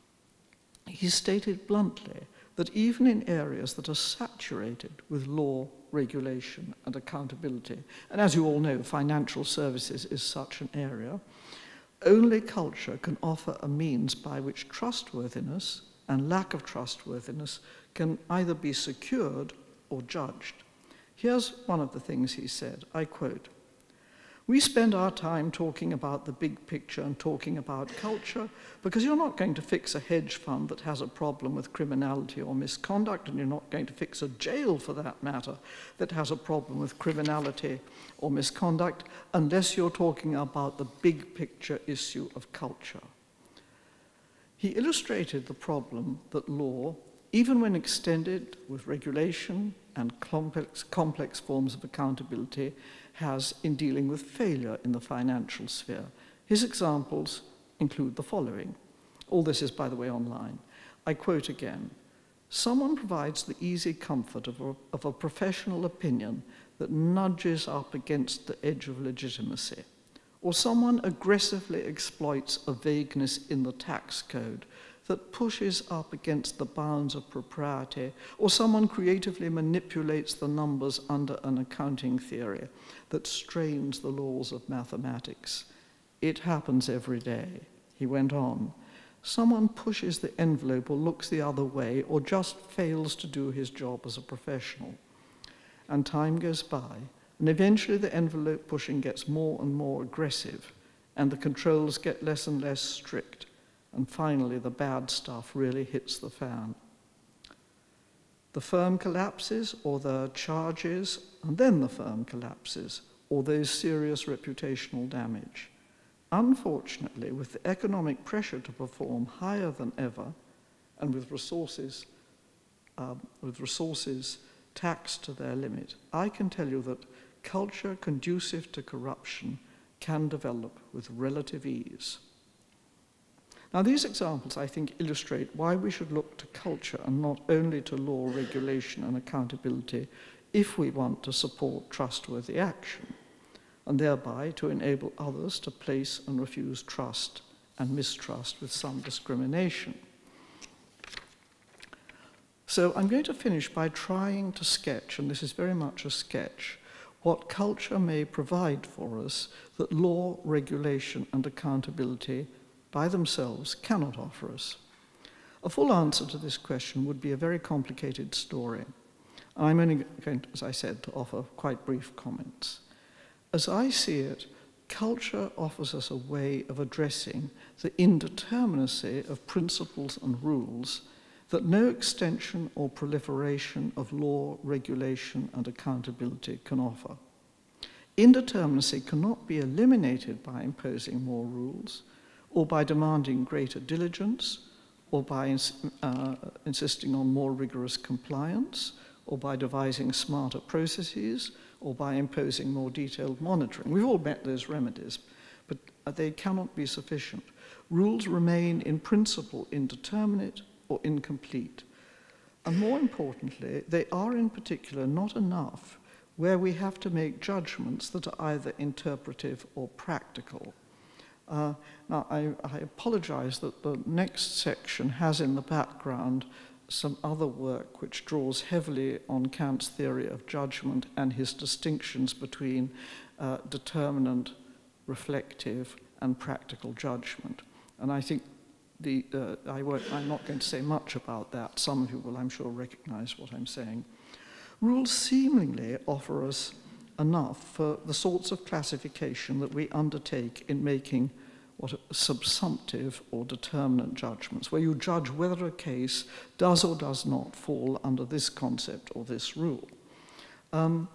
He stated bluntly that even in areas that are saturated with law, regulation, and accountability, and as you all know, financial services is such an area, only culture can offer a means by which trustworthiness and lack of trustworthiness can either be secured or judged. Here's one of the things he said, I quote, "We spend our time talking about the big picture and talking about culture because you're not going to fix a hedge fund that has a problem with criminality or misconduct, and you're not going to fix a jail, for that matter, that has a problem with criminality or misconduct unless you're talking about the big picture issue of culture." He illustrated the problem that law even when extended with regulation and complex, complex forms of accountability, has in dealing with failure in the financial sphere. His examples include the following. All this is, by the way, online. I quote again, "Someone provides the easy comfort of a, of a professional opinion that nudges up against the edge of legitimacy, or someone aggressively exploits a vagueness in the tax code that pushes up against the bounds of propriety, or someone creatively manipulates the numbers under an accounting theory that strains the laws of mathematics. It happens every day." He went on, "Someone pushes the envelope or looks the other way or just fails to do his job as a professional. And time goes by, and eventually the envelope pushing gets more and more aggressive, and the controls get less and less strict, and finally the bad stuff really hits the fan. The firm collapses, or the charges, and then the firm collapses, or there's serious reputational damage. Unfortunately, with the economic pressure to perform higher than ever, and with resources, um, with resources taxed to their limit, I can tell you that culture conducive to corruption can develop with relative ease." Now, these examples, I think, illustrate why we should look to culture and not only to law, regulation, and accountability if we want to support trustworthy action, and thereby to enable others to place and refuse trust and mistrust with some discrimination. So I'm going to finish by trying to sketch, and this is very much a sketch, what culture may provide for us that law, regulation, and accountability by themselves cannot offer us. A full answer to this question would be a very complicated story. I'm only going to, as I said, to offer quite brief comments. As I see it, culture offers us a way of addressing the indeterminacy of principles and rules that no extension or proliferation of law, regulation, and accountability can offer. Indeterminacy cannot be eliminated by imposing more rules, or by demanding greater diligence, or by ins uh, insisting on more rigorous compliance, or by devising smarter processes, or by imposing more detailed monitoring. We've all met those remedies, but they cannot be sufficient. Rules remain in principle indeterminate or incomplete. And more importantly, they are in particular not enough where we have to make judgments that are either interpretive or practical. Uh, now, I, I apologize that the next section has in the background some other work which draws heavily on Kant's theory of judgment and his distinctions between uh, determinant, reflective, and practical judgment. And I think the, uh, I won't, I'm not going to say much about that. Some of you will, I'm sure, recognize what I'm saying. Rules seemingly offer us enough for the sorts of classification that we undertake in making what are subsumptive or determinant judgments, where you judge whether a case does or does not fall under this concept or this rule. Um,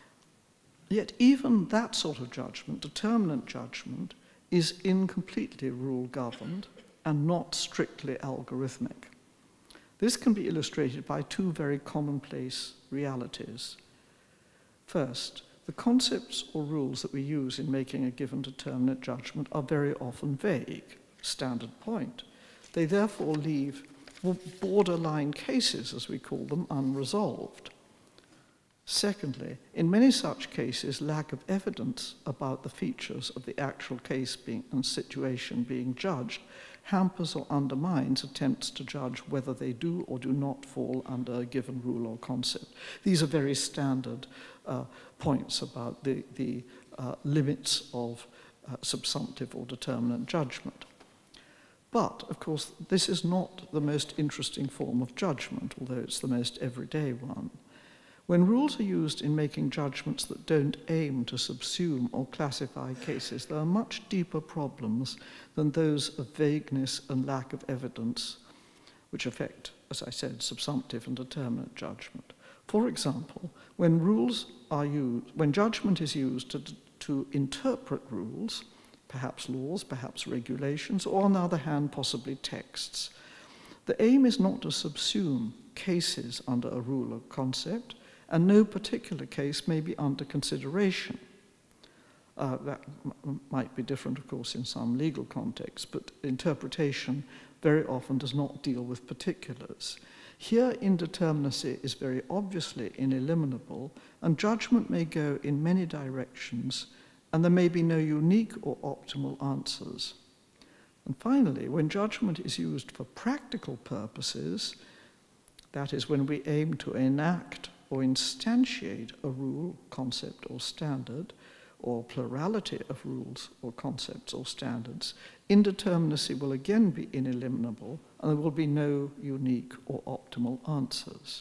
yet even that sort of judgment, determinant judgment, is incompletely rule-governed and not strictly algorithmic. This can be illustrated by two very commonplace realities. First, the concepts or rules that we use in making a given determinate judgment are very often vague, standard point. They therefore leave borderline cases, as we call them, unresolved. Secondly, in many such cases, lack of evidence about the features of the actual case being, and situation being judged hampers or undermines attempts to judge whether they do or do not fall under a given rule or concept. These are very standard uh, points about the, the uh, limits of uh, subsumptive or determinant judgment. But, of course, this is not the most interesting form of judgment, although it's the most everyday one. When rules are used in making judgments that don't aim to subsume or classify cases, there are much deeper problems than those of vagueness and lack of evidence, which affect, as I said, subsumptive and determinate judgment. For example, when rules are used, when judgment is used to, to interpret rules, perhaps laws, perhaps regulations, or on the other hand, possibly texts, the aim is not to subsume cases under a rule or concept, and no particular case may be under consideration. Uh, that m might be different, of course, in some legal contexts, but interpretation very often does not deal with particulars. Here, indeterminacy is very obviously ineliminable, and judgment may go in many directions, and there may be no unique or optimal answers. And finally, when judgment is used for practical purposes, that is, when we aim to enact or instantiate a rule, concept, or standard, or plurality of rules or concepts or standards, indeterminacy will again be ineliminable, and there will be no unique or optimal answers.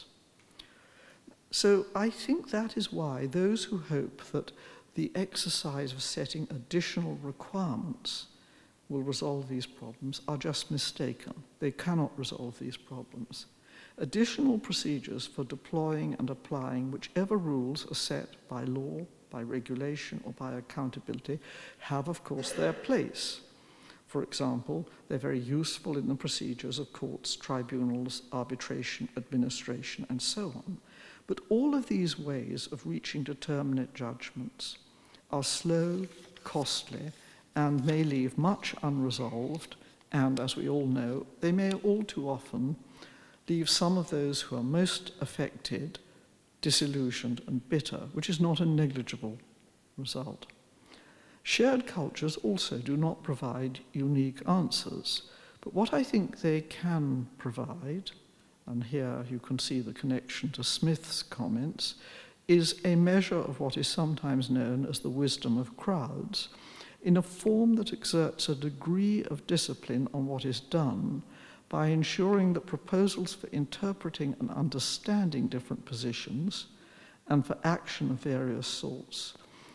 So I think that is why those who hope that the exercise of setting additional requirements will resolve these problems are just mistaken. They cannot resolve these problems. Additional procedures for deploying and applying whichever rules are set by law, by regulation, or by accountability have, of course, their place. For example, they're very useful in the procedures of courts, tribunals, arbitration, administration, and so on. But all of these ways of reaching determinate judgments are slow, costly, and may leave much unresolved, and as we all know, they may all too often leave some of those who are most affected disillusioned and bitter, which is not a negligible result. Shared cultures also do not provide unique answers, but what I think they can provide, and here you can see the connection to Smith's comments, is a measure of what is sometimes known as the wisdom of crowds, in a form that exerts a degree of discipline on what is done by ensuring that proposals for interpreting and understanding different positions and for action of various sorts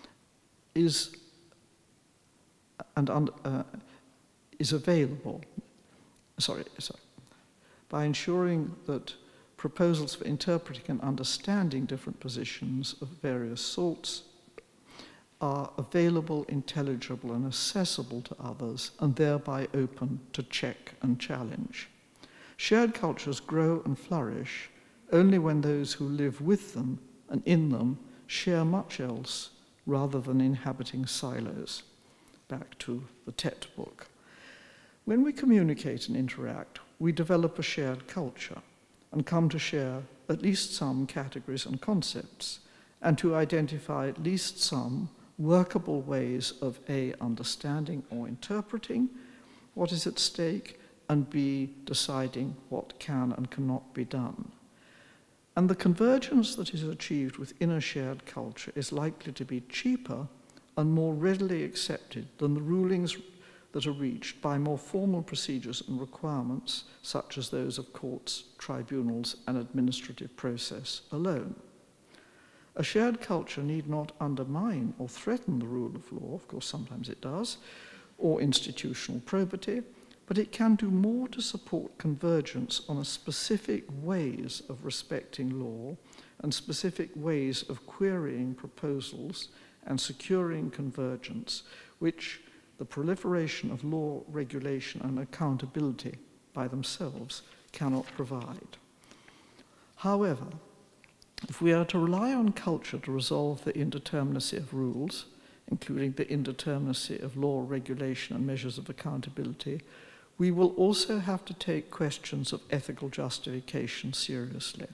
is, and, uh, is available. Sorry, sorry. By ensuring that proposals for interpreting and understanding different positions of various sorts are available, intelligible, and accessible to others, and thereby open to check and challenge. Shared cultures grow and flourish only when those who live with them and in them share much else rather than inhabiting silos. Back to the Tet book. When we communicate and interact, we develop a shared culture and come to share at least some categories and concepts, and to identify at least some workable ways of A, understanding or interpreting what is at stake, and B, deciding what can and cannot be done. And the convergence that is achieved within a shared culture is likely to be cheaper and more readily accepted than the rulings that are reached by more formal procedures and requirements, such as those of courts, tribunals, and administrative process alone. A shared culture need not undermine or threaten the rule of law, of course sometimes it does, or institutional probity, but it can do more to support convergence on a specific ways of respecting law and specific ways of querying proposals and securing convergence, which the proliferation of law, regulation, and accountability by themselves cannot provide. However, if we are to rely on culture to resolve the indeterminacy of rules, including the indeterminacy of law, regulation, and measures of accountability, we will also have to take questions of ethical justification seriously.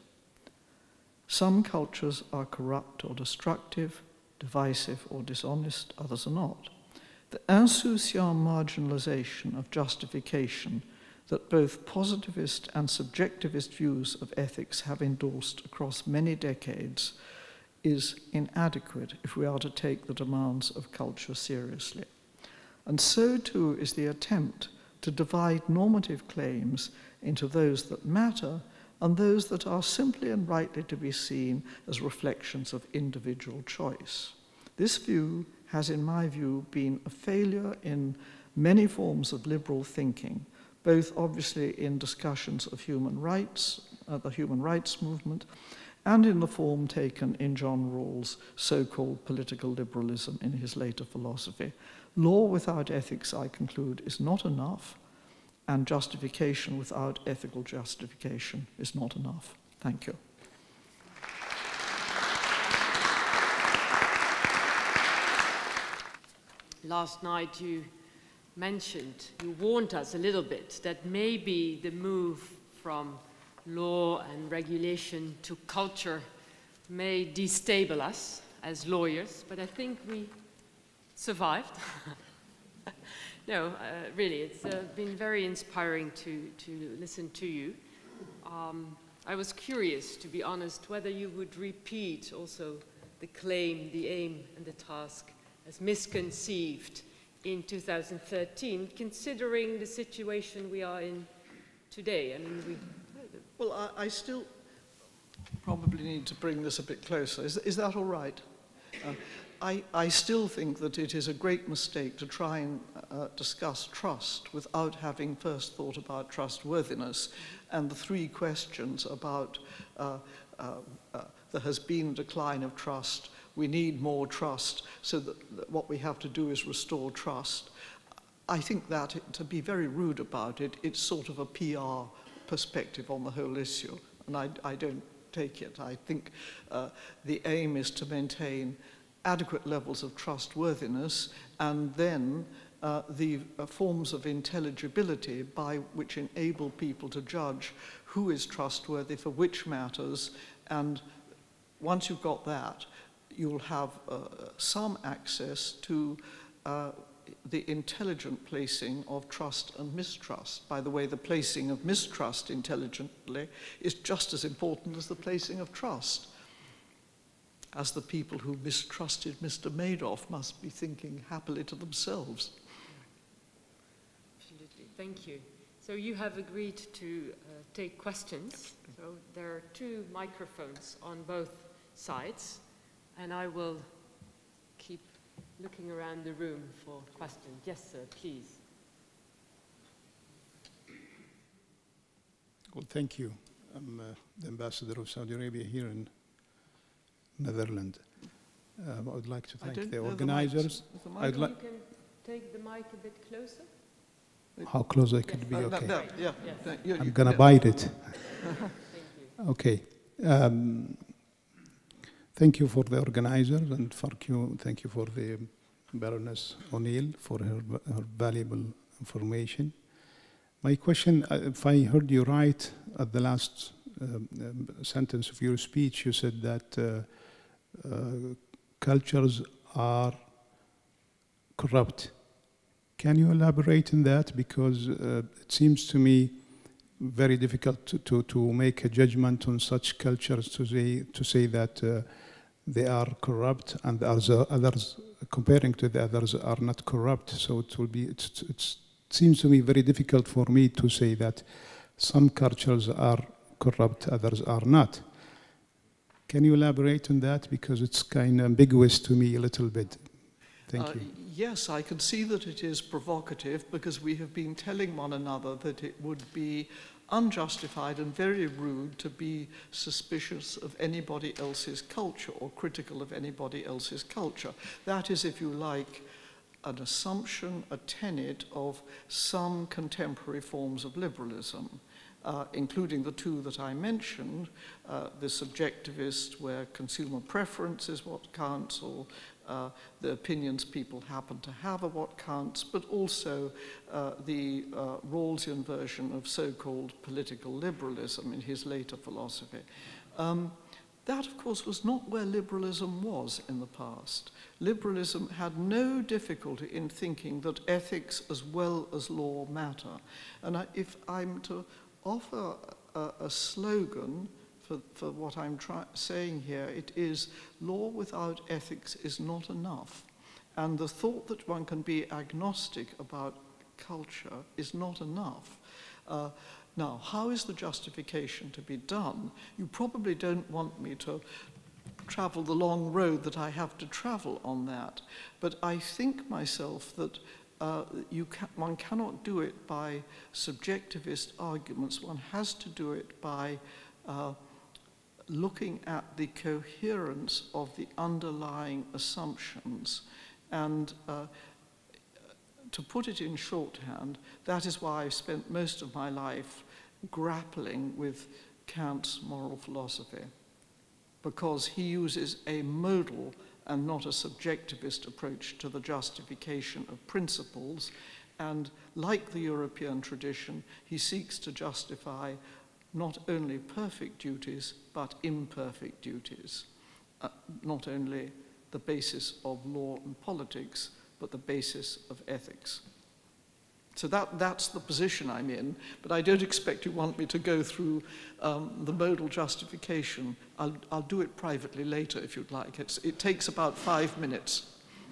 Some cultures are corrupt or destructive, divisive or dishonest, others are not. The insouciant marginalization of justification that both positivist and subjectivist views of ethics have endorsed across many decades is inadequate if we are to take the demands of culture seriously. And so too is the attempt to divide normative claims into those that matter and those that are simply and rightly to be seen as reflections of individual choice. This view has, in my view, been a failure in many forms of liberal thinking, both obviously in discussions of human rights, uh, the human rights movement, and in the form taken in John Rawls' so-called political liberalism in his later philosophy. Law without ethics, I conclude, is not enough, and justification without ethical justification is not enough. Thank you. Last night you mentioned, you warned us a little bit that maybe the move from law and regulation to culture may destabilize us as lawyers, but I think we survived. No, uh, really, it's uh, been very inspiring to, to listen to you. Um, I was curious, to be honest, whether you would repeat also the claim, the aim, and the task as misconceived in two thousand thirteen, considering the situation we are in today. I mean, we... Well, I, I still probably need to bring this a bit closer. Is, is that all right? Uh, I, I still think that it is a great mistake to try and uh, discuss trust without having first thought about trustworthiness and the three questions about uh, uh, uh, there has been a decline of trust, we need more trust, so that, that what we have to do is restore trust. I think that, it, to be very rude about it, it's sort of a P R perspective on the whole issue, and I, I don't take it. I think uh, the aim is to maintain adequate levels of trustworthiness, and then uh, the uh, forms of intelligibility by which enable people to judge who is trustworthy for which matters, and once you've got that, you'll have uh, some access to uh, the intelligent placing of trust and mistrust. By the way, the placing of mistrust intelligently is just as important as the placing of trust, as the people who mistrusted Mister Madoff must be thinking happily to themselves. Absolutely, thank you. So you have agreed to uh, take questions. So there are two microphones on both sides, and I will keep looking around the room for questions. Yes, sir, please. Well, thank you. I'm uh, the ambassador of Saudi Arabia here in Netherlands. Uh, I would like to thank the organizers. The mic, I'd You li- can take the mic a bit closer. How close I could Yes. be, Uh, okay. no, no, yeah, Yes. no, you- I'm you- gonna yeah. bite it. Thank you. Okay. Um, thank you for the organizers, and for you, thank you for the Baroness O'Neill for her, her valuable information. My question, uh, if I heard you right at the last um, um, sentence of your speech, you said that uh, uh, cultures are corrupt. Can you elaborate on that? Because uh, it seems to me very difficult to, to, to make a judgment on such cultures to say, to say that uh, they are corrupt and the others, comparing to the others, are not corrupt. So it will be, it's, it's, it seems to me very difficult for me to say that some cultures are corrupt, others are not. Can you elaborate on that? Because it's kind of ambiguous to me a little bit. Thank Uh, you. Yes, I can see that it is provocative, because we have been telling one another that it would be unjustified and very rude to be suspicious of anybody else's culture or critical of anybody else's culture. That is, if you like, an assumption, a tenet of some contemporary forms of liberalism, uh, including the two that I mentioned, uh, the subjectivist, where consumer preference is what counts, or Uh, the opinions people happen to have are what counts, but also uh, the uh, Rawlsian version of so-called political liberalism in his later philosophy. Um, that, of course, was not where liberalism was in the past. Liberalism had no difficulty in thinking that ethics as well as law matter. And I, if I'm to offer a, a slogan For, for what I'm try saying here, it is law without ethics is not enough. And the thought that one can be agnostic about culture is not enough. Uh, now, how is the justification to be done? You probably don't want me to travel the long road that I have to travel on that. But I think myself that uh, you ca one cannot do it by subjectivist arguments. One has to do it by uh, looking at the coherence of the underlying assumptions. And uh, to put it in shorthand, that is why I've spent most of my life grappling with Kant's moral philosophy, because he uses a modal and not a subjectivist approach to the justification of principles, and like the European tradition, he seeks to justify not only perfect duties, but imperfect duties, uh, not only the basis of law and politics, but the basis of ethics. So that, that's the position I'm in, but I don't expect you want me to go through um, the modal justification. I'll, I'll do it privately later if you'd like. It's, it takes about five minutes.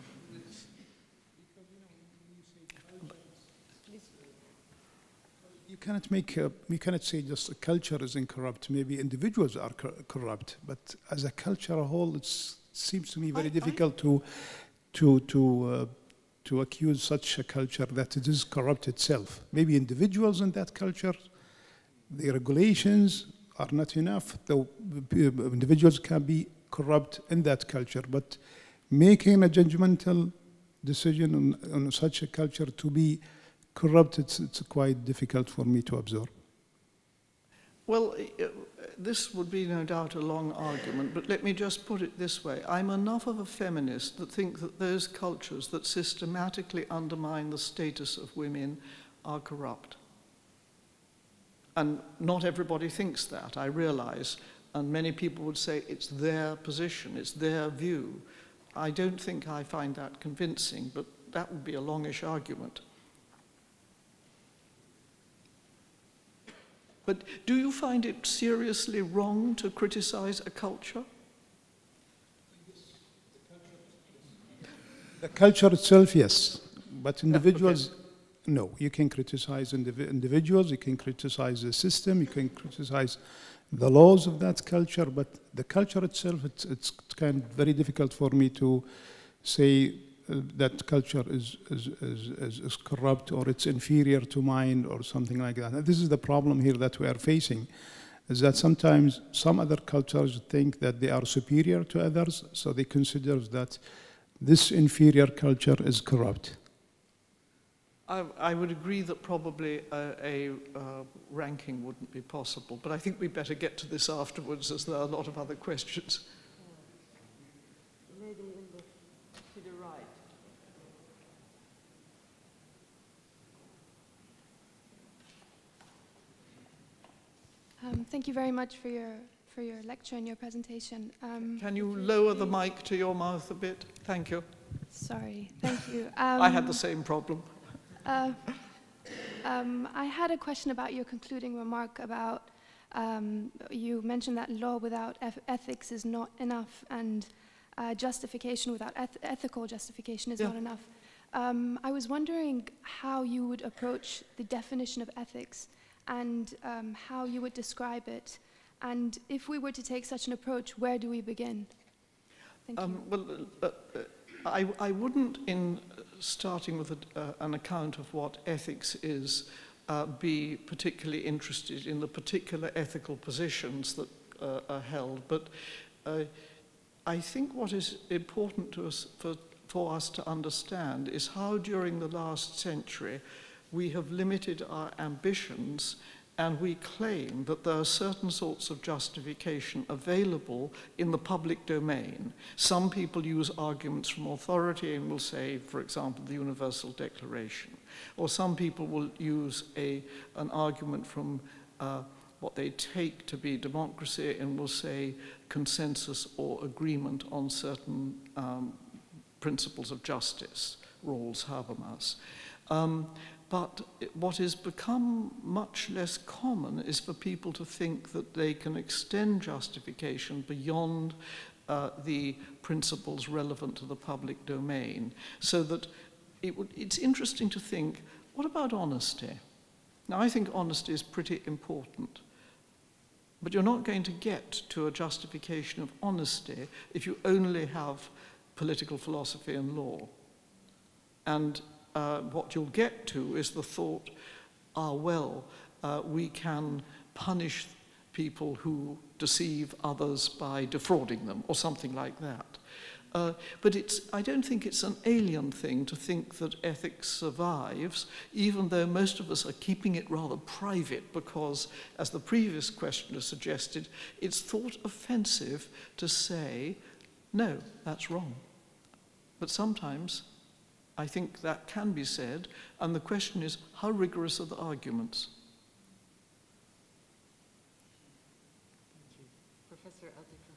You cannot make, a, you cannot say just a culture is incorrupt. Maybe individuals are cor corrupt, but as a culture a whole, it seems to me very I, difficult I, to, to, to, uh, to accuse such a culture that it is corrupt itself. Maybe individuals in that culture, the regulations are not enough, though individuals can be corrupt in that culture, but making a judgmental decision on, on such a culture to be corrupt, it's, it's quite difficult for me to absorb. Well, this would be no doubt a long argument, but let me just put it this way. I'm enough of a feminist that think that those cultures that systematically undermine the status of women are corrupt. And not everybody thinks that, I realize, and many people would say it's their position, it's their view. I don't think I find that convincing, but that would be a longish argument. But do you find it seriously wrong to criticize a culture? The culture itself, yes. But individuals, okay. No. You can criticize indiv individuals, you can criticize the system, you can criticize the laws of that culture, but the culture itself, it's, it's kind of very difficult for me to say uh, that culture is, is, is, is corrupt or it's inferior to mine or something like that. And this is the problem here that we are facing, is that sometimes some other cultures think that they are superior to others, so they consider that this inferior culture is corrupt. I, I would agree that probably a, a uh, ranking wouldn't be possible, but I think we better get to this afterwards, as there are a lot of other questions. The lady in the, to the right. Um, thank you very much for your for your lecture and your presentation. Um, Can you lower the mic to your mouth a bit? Thank you. Sorry, thank you. Um, I had the same problem. Uh, um, I had a question about your concluding remark about, um, you mentioned that law without eth ethics is not enough, and uh, justification without eth ethical justification is yeah. not enough. Um, I was wondering how you would approach the definition of ethics, and um, how you would describe it, and if we were to take such an approach, where do we begin? Thank um, you. Well, uh, uh, I, I wouldn't, in starting with a, uh, an account of what ethics is, uh, be particularly interested in the particular ethical positions that uh, are held. But uh, I think what is important to us, for, for us to understand, is how during the last century we have limited our ambitions, and we claim that there are certain sorts of justification available in the public domain. Some people use arguments from authority and will say, for example, the Universal Declaration. Or some people will use a, an argument from uh, what they take to be democracy and will say consensus or agreement on certain um, principles of justice, Rawls, Habermas. Um, But what has become much less common is for people to think that they can extend justification beyond uh, the principles relevant to the public domain. So that it would, it's interesting to think, what about honesty? Now, I think honesty is pretty important. But you're not going to get to a justification of honesty if you only have political philosophy and law. And Uh, what you'll get to is the thought, ah, well, uh, we can punish people who deceive others by defrauding them, or something like that. Uh, but it's, I don't think it's an alien thing to think that ethics survives, even though most of us are keeping it rather private because, as the previous questioner suggested, it's thought offensive to say, no, that's wrong. But sometimes I think that can be said, and the question is, how rigorous are the arguments? Professor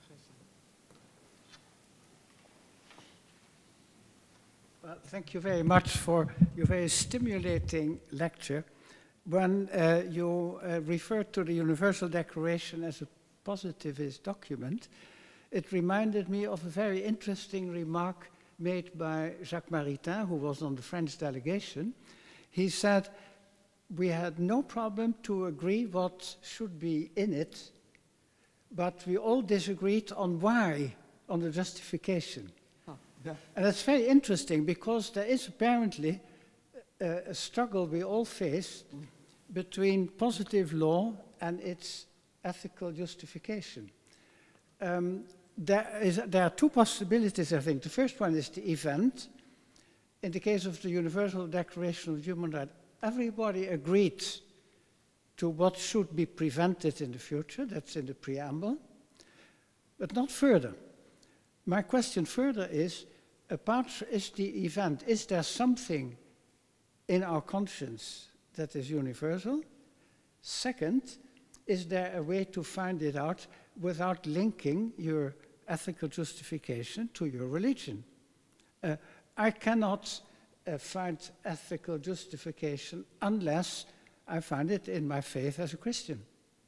Well, thank you very much for your very stimulating lecture. When uh, you uh, referred to the Universal Declaration as a positivist document, it reminded me of a very interesting remark made by Jacques Maritain, who was on the French delegation. He said, we had no problem to agree what should be in it, but we all disagreed on why, on the justification. Oh, yeah. And that's very interesting because there is apparently a, a struggle we all face mm. between positive law and its ethical justification. Um, there, is, there are two possibilities, I think. The first one is the event. In the case of the Universal Declaration of Human Rights, everybody agreed to what should be prevented in the future. That's in the preamble, but not further. My question further is, apart is the event, is there something in our conscience that is universal? Second, is there a way to find it out without linking your ethical justification to your religion? Uh, I cannot uh, find ethical justification unless I find it in my faith as a Christian.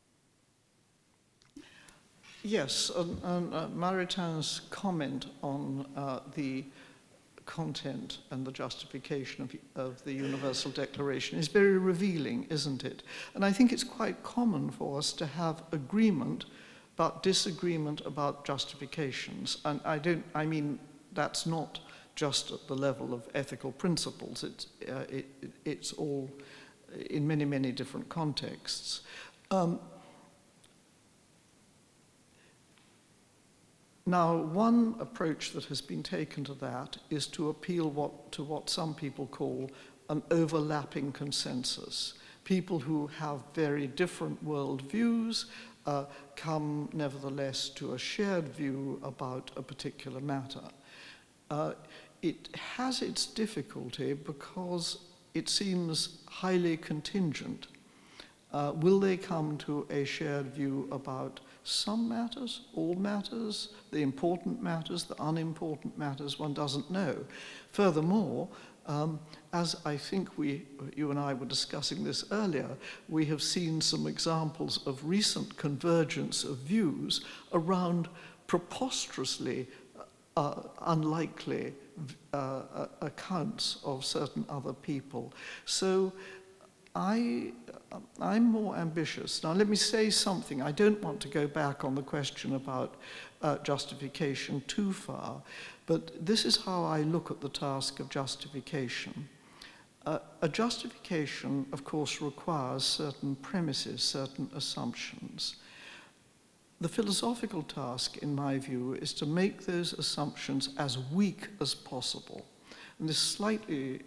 Yes, and, and uh, Maritain's comment on uh, the content and the justification of, of the Universal Declaration is very revealing, isn't it? And I think it's quite common for us to have agreement but disagreement about justifications. And I don't, I mean, that's not just at the level of ethical principles. It's, uh, it, it's all in many, many different contexts. Um, now, one approach that has been taken to that is to appeal what, to what some people call an overlapping consensus. People who have very different worldviews uh, come nevertheless to a shared view about a particular matter. Uh, it has its difficulty because it seems highly contingent. Uh, will they come to a shared view about some matters, all matters, the important matters, the unimportant matters? One doesn't know. Furthermore, um, as I think we, you and I were discussing this earlier, we have seen some examples of recent convergence of views around preposterously uh, unlikely uh, accounts of certain other people. So I, I'm more ambitious. Now, let me say something. I don't want to go back on the question about uh, justification too far, but this is how I look at the task of justification. Uh, a justification, of course, requires certain premises, certain assumptions. The philosophical task, in my view, is to make those assumptions as weak as possible. And this slightly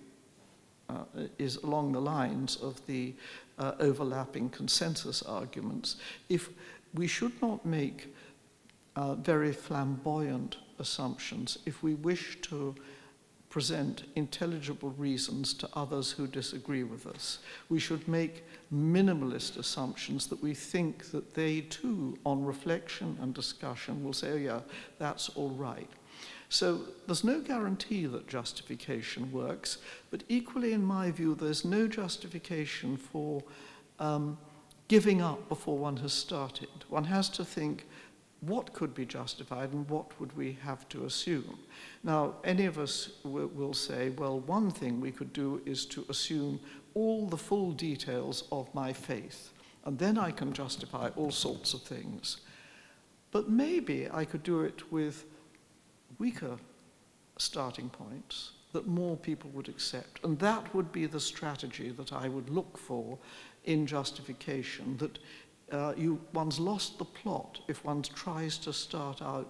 Uh, is along the lines of the uh, overlapping consensus arguments. If we should not make uh, very flamboyant assumptions, if we wish to present intelligible reasons to others who disagree with us, we should make minimalist assumptions that we think that they too, on reflection and discussion, will say, oh yeah, that's all right. So there's no guarantee that justification works, but equally in my view, there's no justification for um, giving up before one has started. One has to think, what could be justified and what would we have to assume? Now, any of us will say, well, one thing we could do is to assume all the full details of my faith, and then I can justify all sorts of things. But maybe I could do it with weaker starting points that more people would accept. And that would be the strategy that I would look for in justification, that uh, you, one's lost the plot if one tries to start out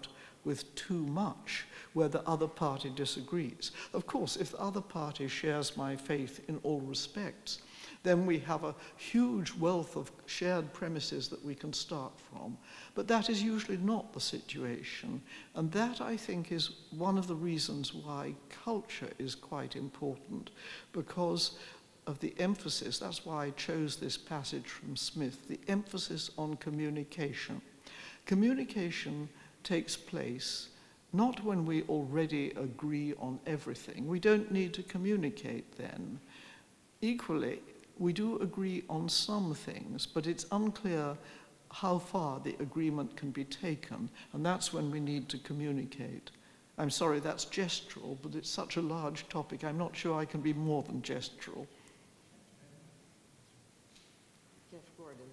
with too much where the other party disagrees. Of course, if the other party shares my faith in all respects, then we have a huge wealth of shared premises that we can start from. But that is usually not the situation. And that, I think, is one of the reasons why culture is quite important, because of the emphasis. That's why I chose this passage from Smith, the emphasis on communication. Communication takes place not when we already agree on everything. We don't need to communicate then. Equally, we do agree on some things, but it's unclear how far the agreement can be taken, and that's when we need to communicate. I'm sorry, that's gestural, but it's such a large topic, I'm not sure I can be more than gestural. Jeff Gordon.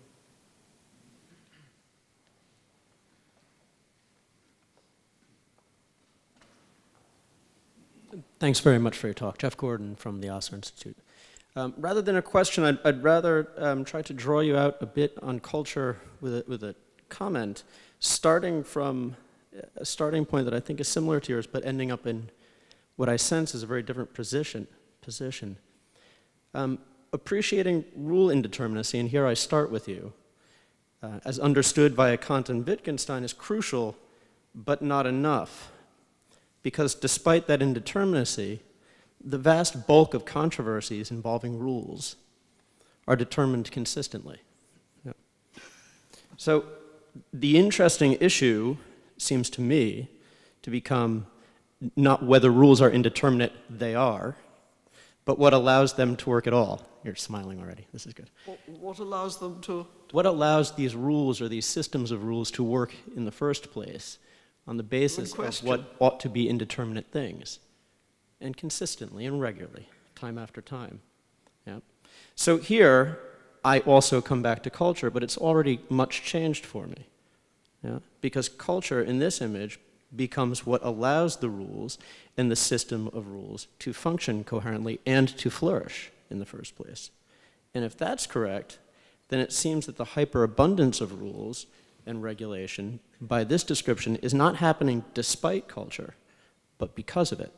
Thanks very much for your talk. Jeff Gordon from the Osler Institute. Um, rather than a question, I'd, I'd rather um, try to draw you out a bit on culture with a, with a comment, starting from a starting point that I think is similar to yours, but ending up in what I sense is a very different position. position. Um, appreciating rule indeterminacy, and here I start with you, uh, as understood by Kant and Wittgenstein is crucial, but not enough. Because despite that indeterminacy, the vast bulk of controversies involving rules are determined consistently. Yep. So the interesting issue seems to me to become not whether rules are indeterminate, they are, but what allows them to work at all. You're smiling already, this is good. What, what allows them to? What allows these rules or these systems of rules to work in the first place on the basis of what ought to be indeterminate things, and consistently and regularly, time after time. Yeah. So here, I also come back to culture, but it's already much changed for me. Yeah? Because culture, in this image, becomes what allows the rules and the system of rules to function coherently and to flourish in the first place. And if that's correct, then it seems that the hyperabundance of rules and regulation, by this description, is not happening despite culture, but because of it.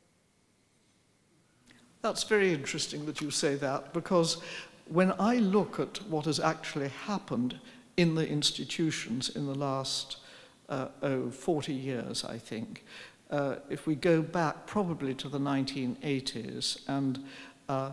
That's very interesting that you say that, because when I look at what has actually happened in the institutions in the last uh, oh, forty years, I think, uh, if we go back probably to the nineteen eighties and uh,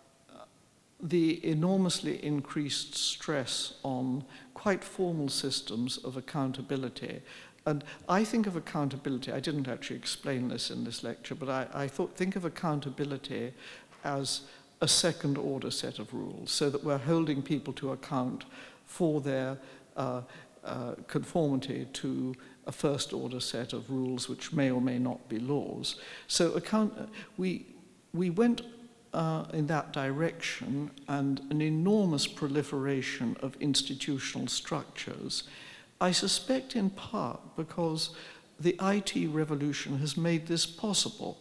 the enormously increased stress on quite formal systems of accountability. And I think of accountability, I didn't actually explain this in this lecture, but I, I thought, think of accountability as a second order set of rules, so that we're holding people to account for their uh, uh, conformity to a first order set of rules which may or may not be laws. So account, we, we went uh, in that direction, and an enormous proliferation of institutional structures, I suspect in part because the I T revolution has made this possible.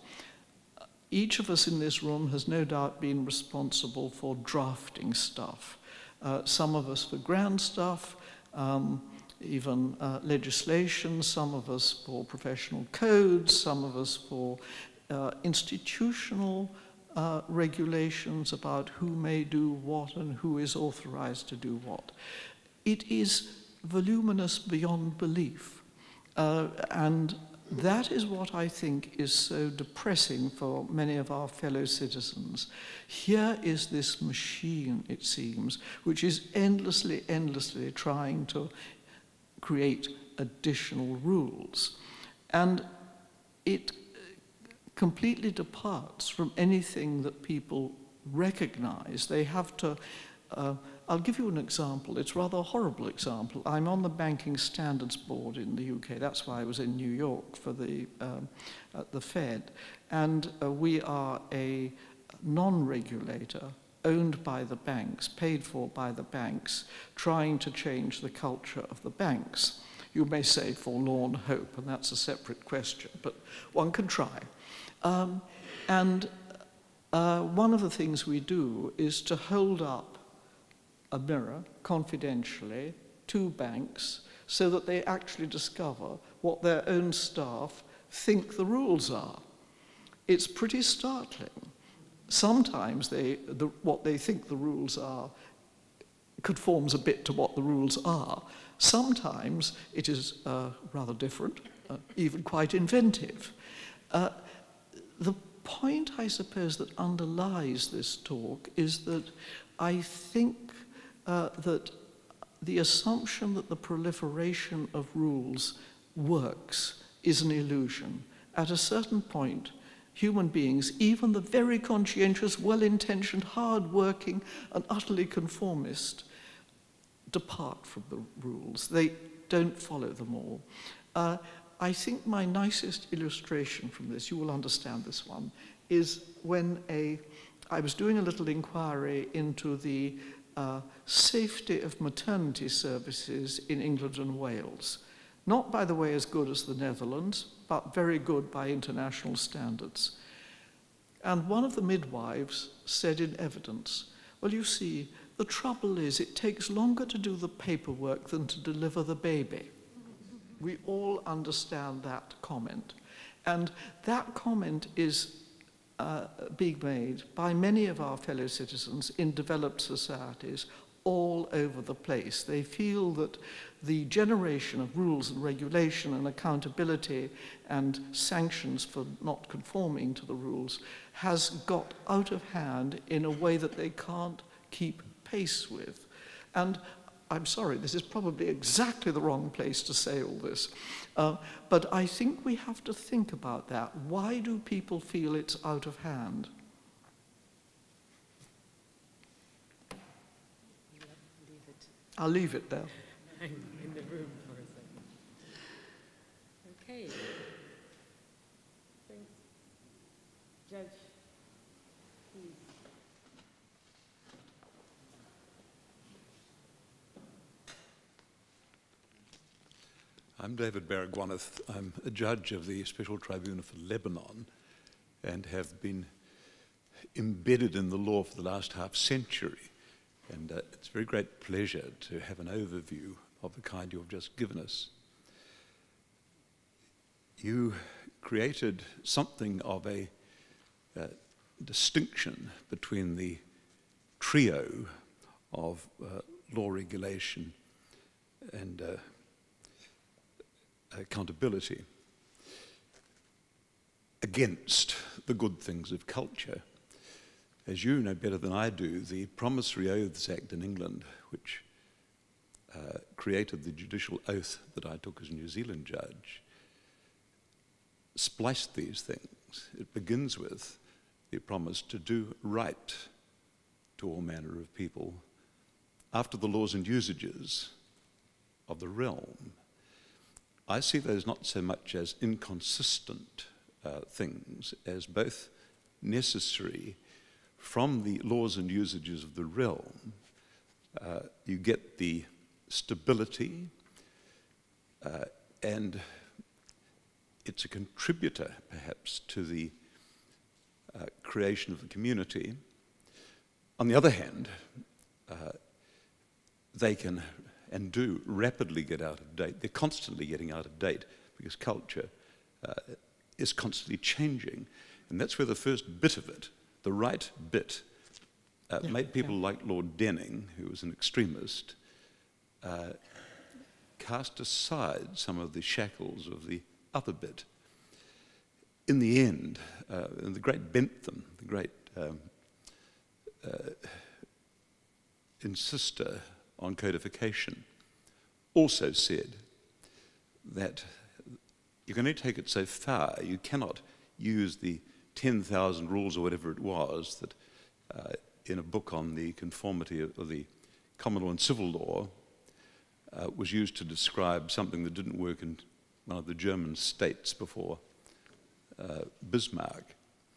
Each of us in this room has no doubt been responsible for drafting stuff. Uh, some of us for grand stuff, um, even uh, legislation, some of us for professional codes, some of us for uh, institutional uh, regulations about who may do what and who is authorized to do what. It is voluminous beyond belief. Uh, and that is what I think is so depressing for many of our fellow citizens. Here is this machine, it seems, which is endlessly, endlessly trying to create additional rules. And it completely departs from anything that people recognize. They have to Uh, I'll give you an example. It's rather a horrible example. I'm on the Banking Standards Board in the U K. That's why I was in New York for the, um, at the Fed. And uh, we are a non-regulator owned by the banks, paid for by the banks, trying to change the culture of the banks. You may say forlorn hope, and that's a separate question, but one can try. Um, and uh, one of the things we do is to hold up a mirror, confidentially, to banks, so that they actually discover what their own staff think the rules are. It's pretty startling. Sometimes they, the, what they think the rules are conforms a bit to what the rules are. Sometimes it is uh, rather different, uh, even quite inventive. Uh, the point, I suppose, that underlies this talk is that I think uh, that the assumption that the proliferation of rules works is an illusion. At a certain point, human beings, even the very conscientious, well-intentioned, hard-working, and utterly conformist, depart from the rules. They don't follow them all. Uh, I think my nicest illustration from this, you will understand this one, is when a, I was doing a little inquiry into the uh, safety of maternity services in England and Wales. Not, by the way, as good as the Netherlands, but very good by international standards. And one of the midwives said in evidence, well, you see, the trouble is it takes longer to do the paperwork than to deliver the baby. We all understand that comment. And that comment is uh, being made by many of our fellow citizens in developed societies all over the place. They feel that the generation of rules and regulation and accountability and sanctions for not conforming to the rules has got out of hand in a way that they can't keep pace with. And I'm sorry, this is probably exactly the wrong place to say all this, uh, but I think we have to think about that. Why do people feel it's out of hand? I'll leave it there. In the room for a second. Okay. Thanks. Judge, please. I'm David Baragwanath. I'm a judge of the Special Tribunal for Lebanon and have been embedded in the law for the last half century. And uh, it's a very great pleasure to have an overview of the kind you have just given us. You created something of a uh, distinction between the trio of uh, law regulation and uh, accountability against the good things of culture. As you know better than I do, the Promissory Oaths Act in England, which uh, created the judicial oath that I took as a New Zealand judge, spliced these things. It begins with the promise to do right to all manner of people after the laws and usages of the realm. I see those not so much as inconsistent uh, things as both necessary. From the laws and usages of the realm, uh, you get the stability, uh, and it's a contributor, perhaps, to the uh, creation of the community. On the other hand, uh, they can and do rapidly get out of date. They're constantly getting out of date because culture uh, is constantly changing. And that's where the first bit of it, the right bit, uh, yeah, made people yeah. like Lord Denning, who was an extremist, uh, cast aside some of the shackles of the other bit. In the end, uh, the great Bentham, the great um, uh, insister on codification, also said that you can only take it so far. You cannot use the ten thousand rules or whatever it was that uh, in a book on the conformity of, of the common law and civil law uh, was used to describe something that didn't work in one of the German states before uh, Bismarck.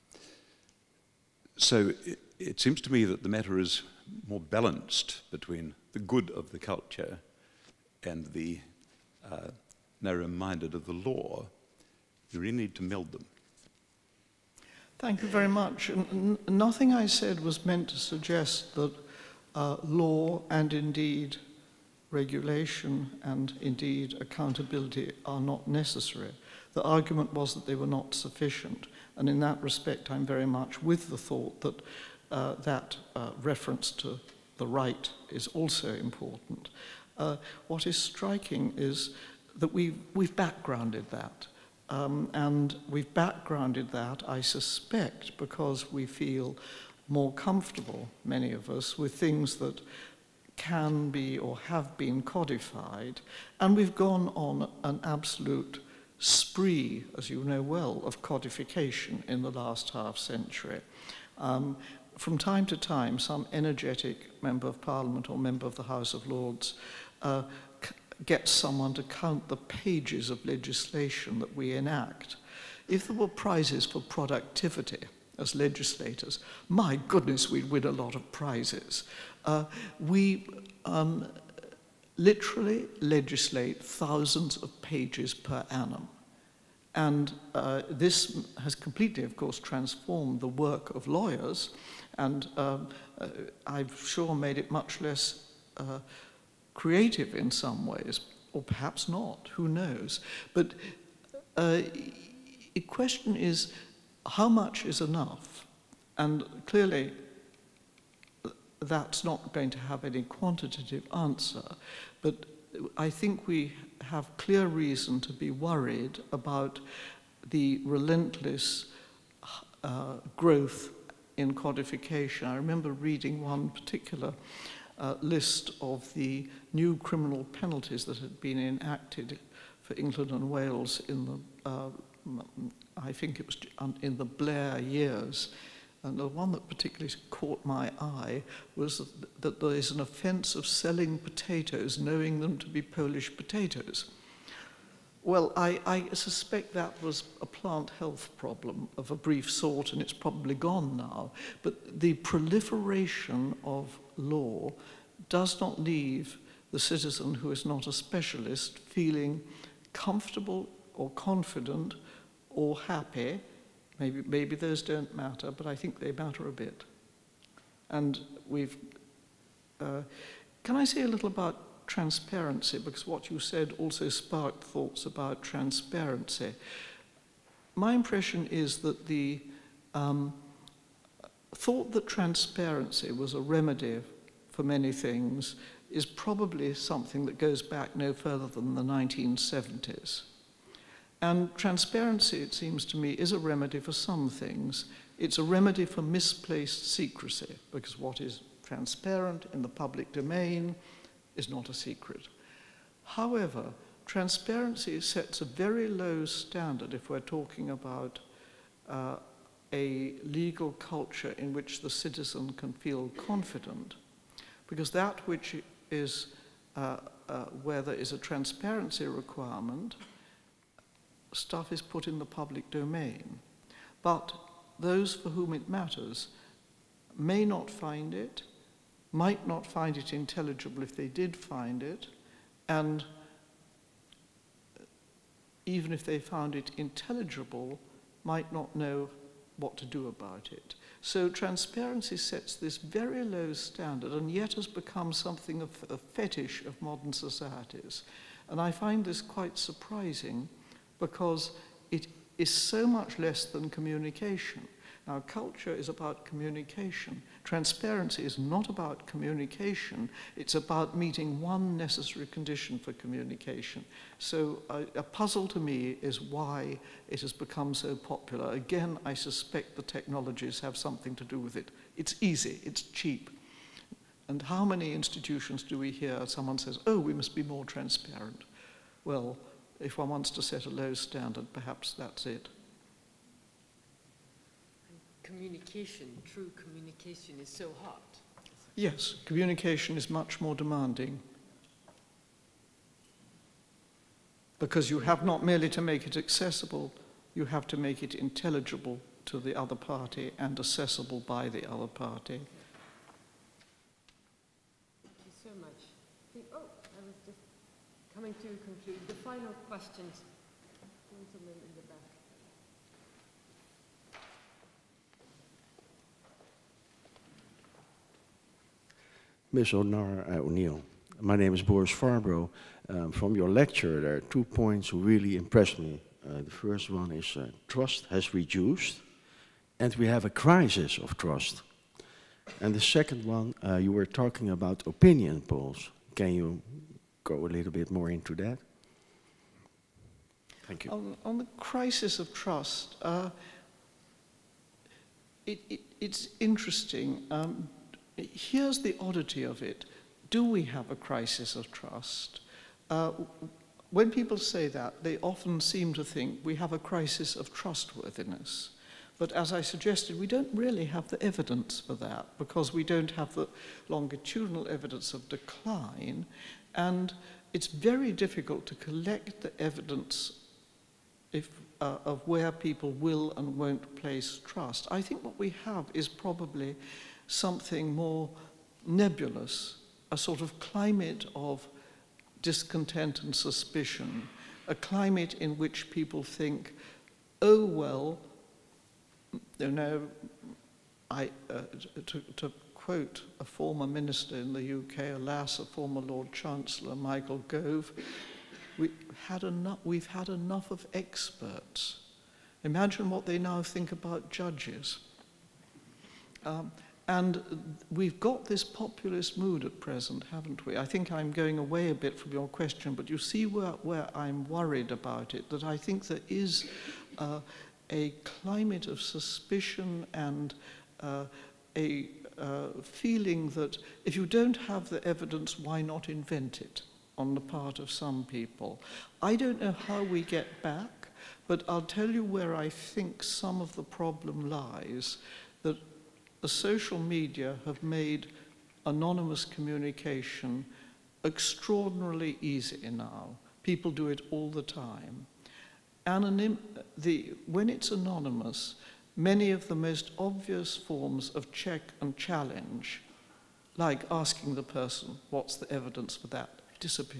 So it, it seems to me that the matter is more balanced between the good of the culture and the uh, narrow-minded of the law. You really need to meld them. Thank you very much. N nothing I said was meant to suggest that uh, law and indeed regulation and indeed accountability are not necessary. The argument was that they were not sufficient, and in that respect I'm very much with the thought that uh, that uh, reference to the right is also important. Uh, what is striking is that we've, we've backgrounded that. Um, and we've backgrounded that, I suspect, because we feel more comfortable, many of us, with things that can be or have been codified. And we've gone on an absolute spree, as you know well, of codification in the last half century. Um, from time to time, some energetic member of Parliament or member of the House of Lords uh, get someone to count the pages of legislation that we enact. If there were prizes for productivity as legislators, my goodness, we'd win a lot of prizes. Uh, we um, literally legislate thousands of pages per annum. And uh, this has completely, of course, transformed the work of lawyers, and um, uh, I've sure made it much less uh, creative in some ways, or perhaps not, who knows. But uh, the question is, how much is enough? And clearly, that's not going to have any quantitative answer, but I think we have clear reason to be worried about the relentless uh, growth in codification. I remember reading one particular Uh, list of the new criminal penalties that had been enacted for England and Wales in the, uh, I think it was in the Blair years. And the one that particularly caught my eye was that there is an offence of selling potatoes, knowing them to be Polish potatoes. Well, I, I suspect that was a plant health problem of a brief sort, and it's probably gone now. But the proliferation of law does not leave the citizen who is not a specialist feeling comfortable or confident or happy. Maybe, maybe those don't matter, but I think they matter a bit. And we've... Uh, can I say a little about transparency, because what you said also sparked thoughts about transparency. My impression is that the um, thought that transparency was a remedy for many things is probably something that goes back no further than the nineteen seventies. And transparency, it seems to me, is a remedy for some things. It's a remedy for misplaced secrecy, because what is transparent in the public domain is not a secret. However, transparency sets a very low standard if we're talking about uh, a legal culture in which the citizen can feel confident, because that which is uh, uh, where there is a transparency requirement, stuff is put in the public domain. But those for whom it matters may not find it, might not find it intelligible if they did find it, and even if they found it intelligible, might not know what to do about it. So transparency sets this very low standard and yet has become something of a fetish of modern societies. And I find this quite surprising because it is so much less than communication. Now, culture is about communication. Transparency is not about communication. It's about meeting one necessary condition for communication. So a, a puzzle to me is why it has become so popular. Again, I suspect the technologies have something to do with it. It's easy, it's cheap. And how many institutions do we hear someone says, oh, we must be more transparent? Well, if one wants to set a low standard, perhaps that's it. Communication, true communication is so hard. Yes, communication is much more demanding. Because you have not merely to make it accessible, you have to make it intelligible to the other party and accessible by the other party. Thank you so much. I think, oh, I was just coming to conclude. The final questions. Gentleman in the back. Miss Onora O'Neill, My name is Boris Farbro. Um, from your lecture, there are two points who really impressed me. Uh, the first one is uh, trust has reduced, and we have a crisis of trust. And the second one, uh, you were talking about opinion polls. Can you go a little bit more into that? Thank you. On, on the crisis of trust, uh, it, it, it's interesting. Um, here's the oddity of it. Do we have a crisis of trust? Uh, when people say that, they often seem to think we have a crisis of trustworthiness. But as I suggested, we don't really have the evidence for that, because we don't have the longitudinal evidence of decline, and it's very difficult to collect the evidence if, uh, of where people will and won't place trust. I think what we have is probably something more nebulous, a sort of climate of discontent and suspicion, a climate in which people think, oh, well, you know, I, uh, to, to quote a former minister in the U K, alas, a former Lord Chancellor, Michael Gove, we had enough, we've had enough of experts. Imagine what they now think about judges. Um, and we've got this populist mood at present, haven't we? I think I'm going away a bit from your question, but you see where, where I'm worried about it, that I think there is uh, a climate of suspicion and uh, a uh, feeling that if you don't have the evidence, why not invent it on the part of some people. I don't know how we get back, but I'll tell you where I think some of the problem lies, that the social media have made anonymous communication extraordinarily easy now. People do it all the time. Anonym, the, when it's anonymous, many of the most obvious forms of check and challenge, like asking the person, what's the evidence for that, disappear.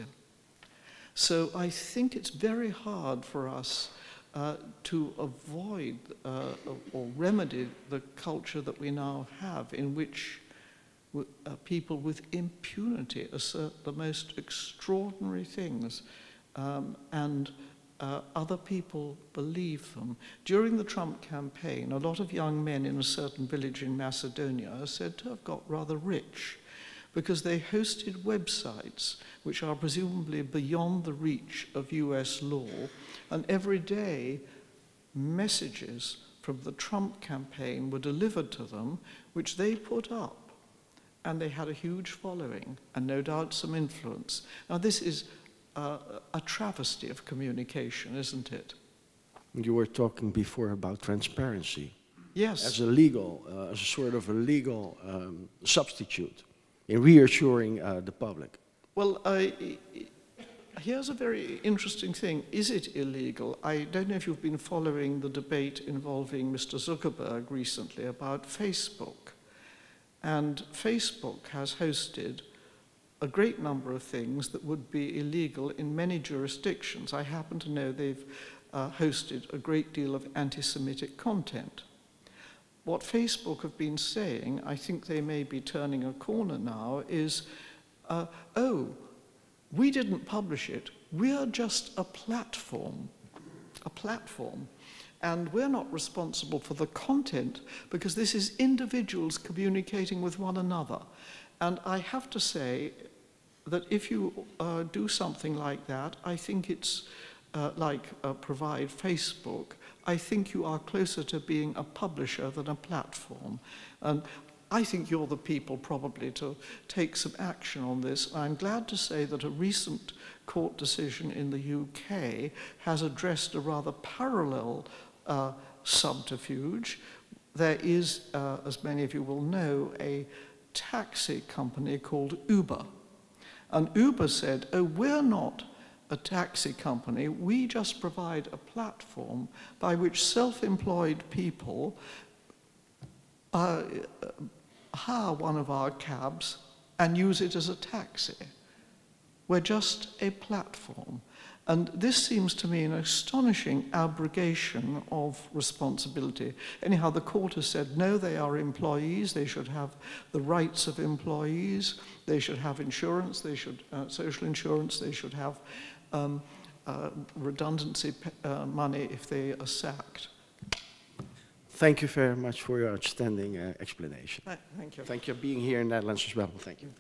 So I think it's very hard for us uh, to avoid uh, or remedy the culture that we now have, in which uh, people with impunity assert the most extraordinary things, um, and Uh, other people believe them. During the Trump campaign, a lot of young men in a certain village in Macedonia are said to have got rather rich because they hosted websites which are presumably beyond the reach of U S law, and every day messages from the Trump campaign were delivered to them, which they put up, and they had a huge following and no doubt some influence. Now this is Uh, a travesty of communication, isn't it? You were talking before about transparency. Yes. As a legal, uh, as a sort of a legal um, substitute in reassuring uh, the public. Well, I, here's a very interesting thing. Is it illegal? I don't know if you've been following the debate involving Mister Zuckerberg recently about Facebook. And Facebook has hosted a great number of things that would be illegal in many jurisdictions. I happen to know they've uh, hosted a great deal of anti-Semitic content. What Facebook have been saying, I think they may be turning a corner now, is, uh, oh, we didn't publish it. We are just a platform, a platform. And we're not responsible for the content because this is individuals communicating with one another. And I have to say that if you uh, do something like that, I think it's uh, like uh, provide Facebook, I think you are closer to being a publisher than a platform. And I think you're the people probably to take some action on this. I'm glad to say that a recent court decision in the U K has addressed a rather parallel uh, subterfuge. There is, uh, as many of you will know, a taxi company called Uber. And Uber said, oh, we're not a taxi company, we just provide a platform by which self-employed people uh, hire one of our cabs and use it as a taxi. We're just a platform. And this seems to me an astonishing abrogation of responsibility. Anyhow, the court has said, no, they are employees, they should have the rights of employees, they should have insurance, they should, uh, social insurance, they should have um, uh, redundancy uh, money if they are sacked. Thank you very much for your outstanding uh, explanation. Thank you. Thank you for being here in Netherlands as well. Thank you.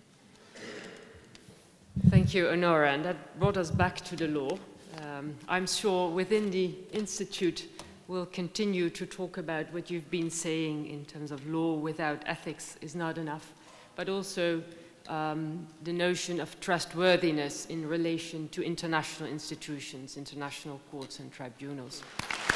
Thank you, Onora, and that brought us back to the law. Um, I'm sure within the Institute we'll continue to talk about what you've been saying in terms of law without ethics is not enough, but also um, the notion of trustworthiness in relation to international institutions, international courts and tribunals.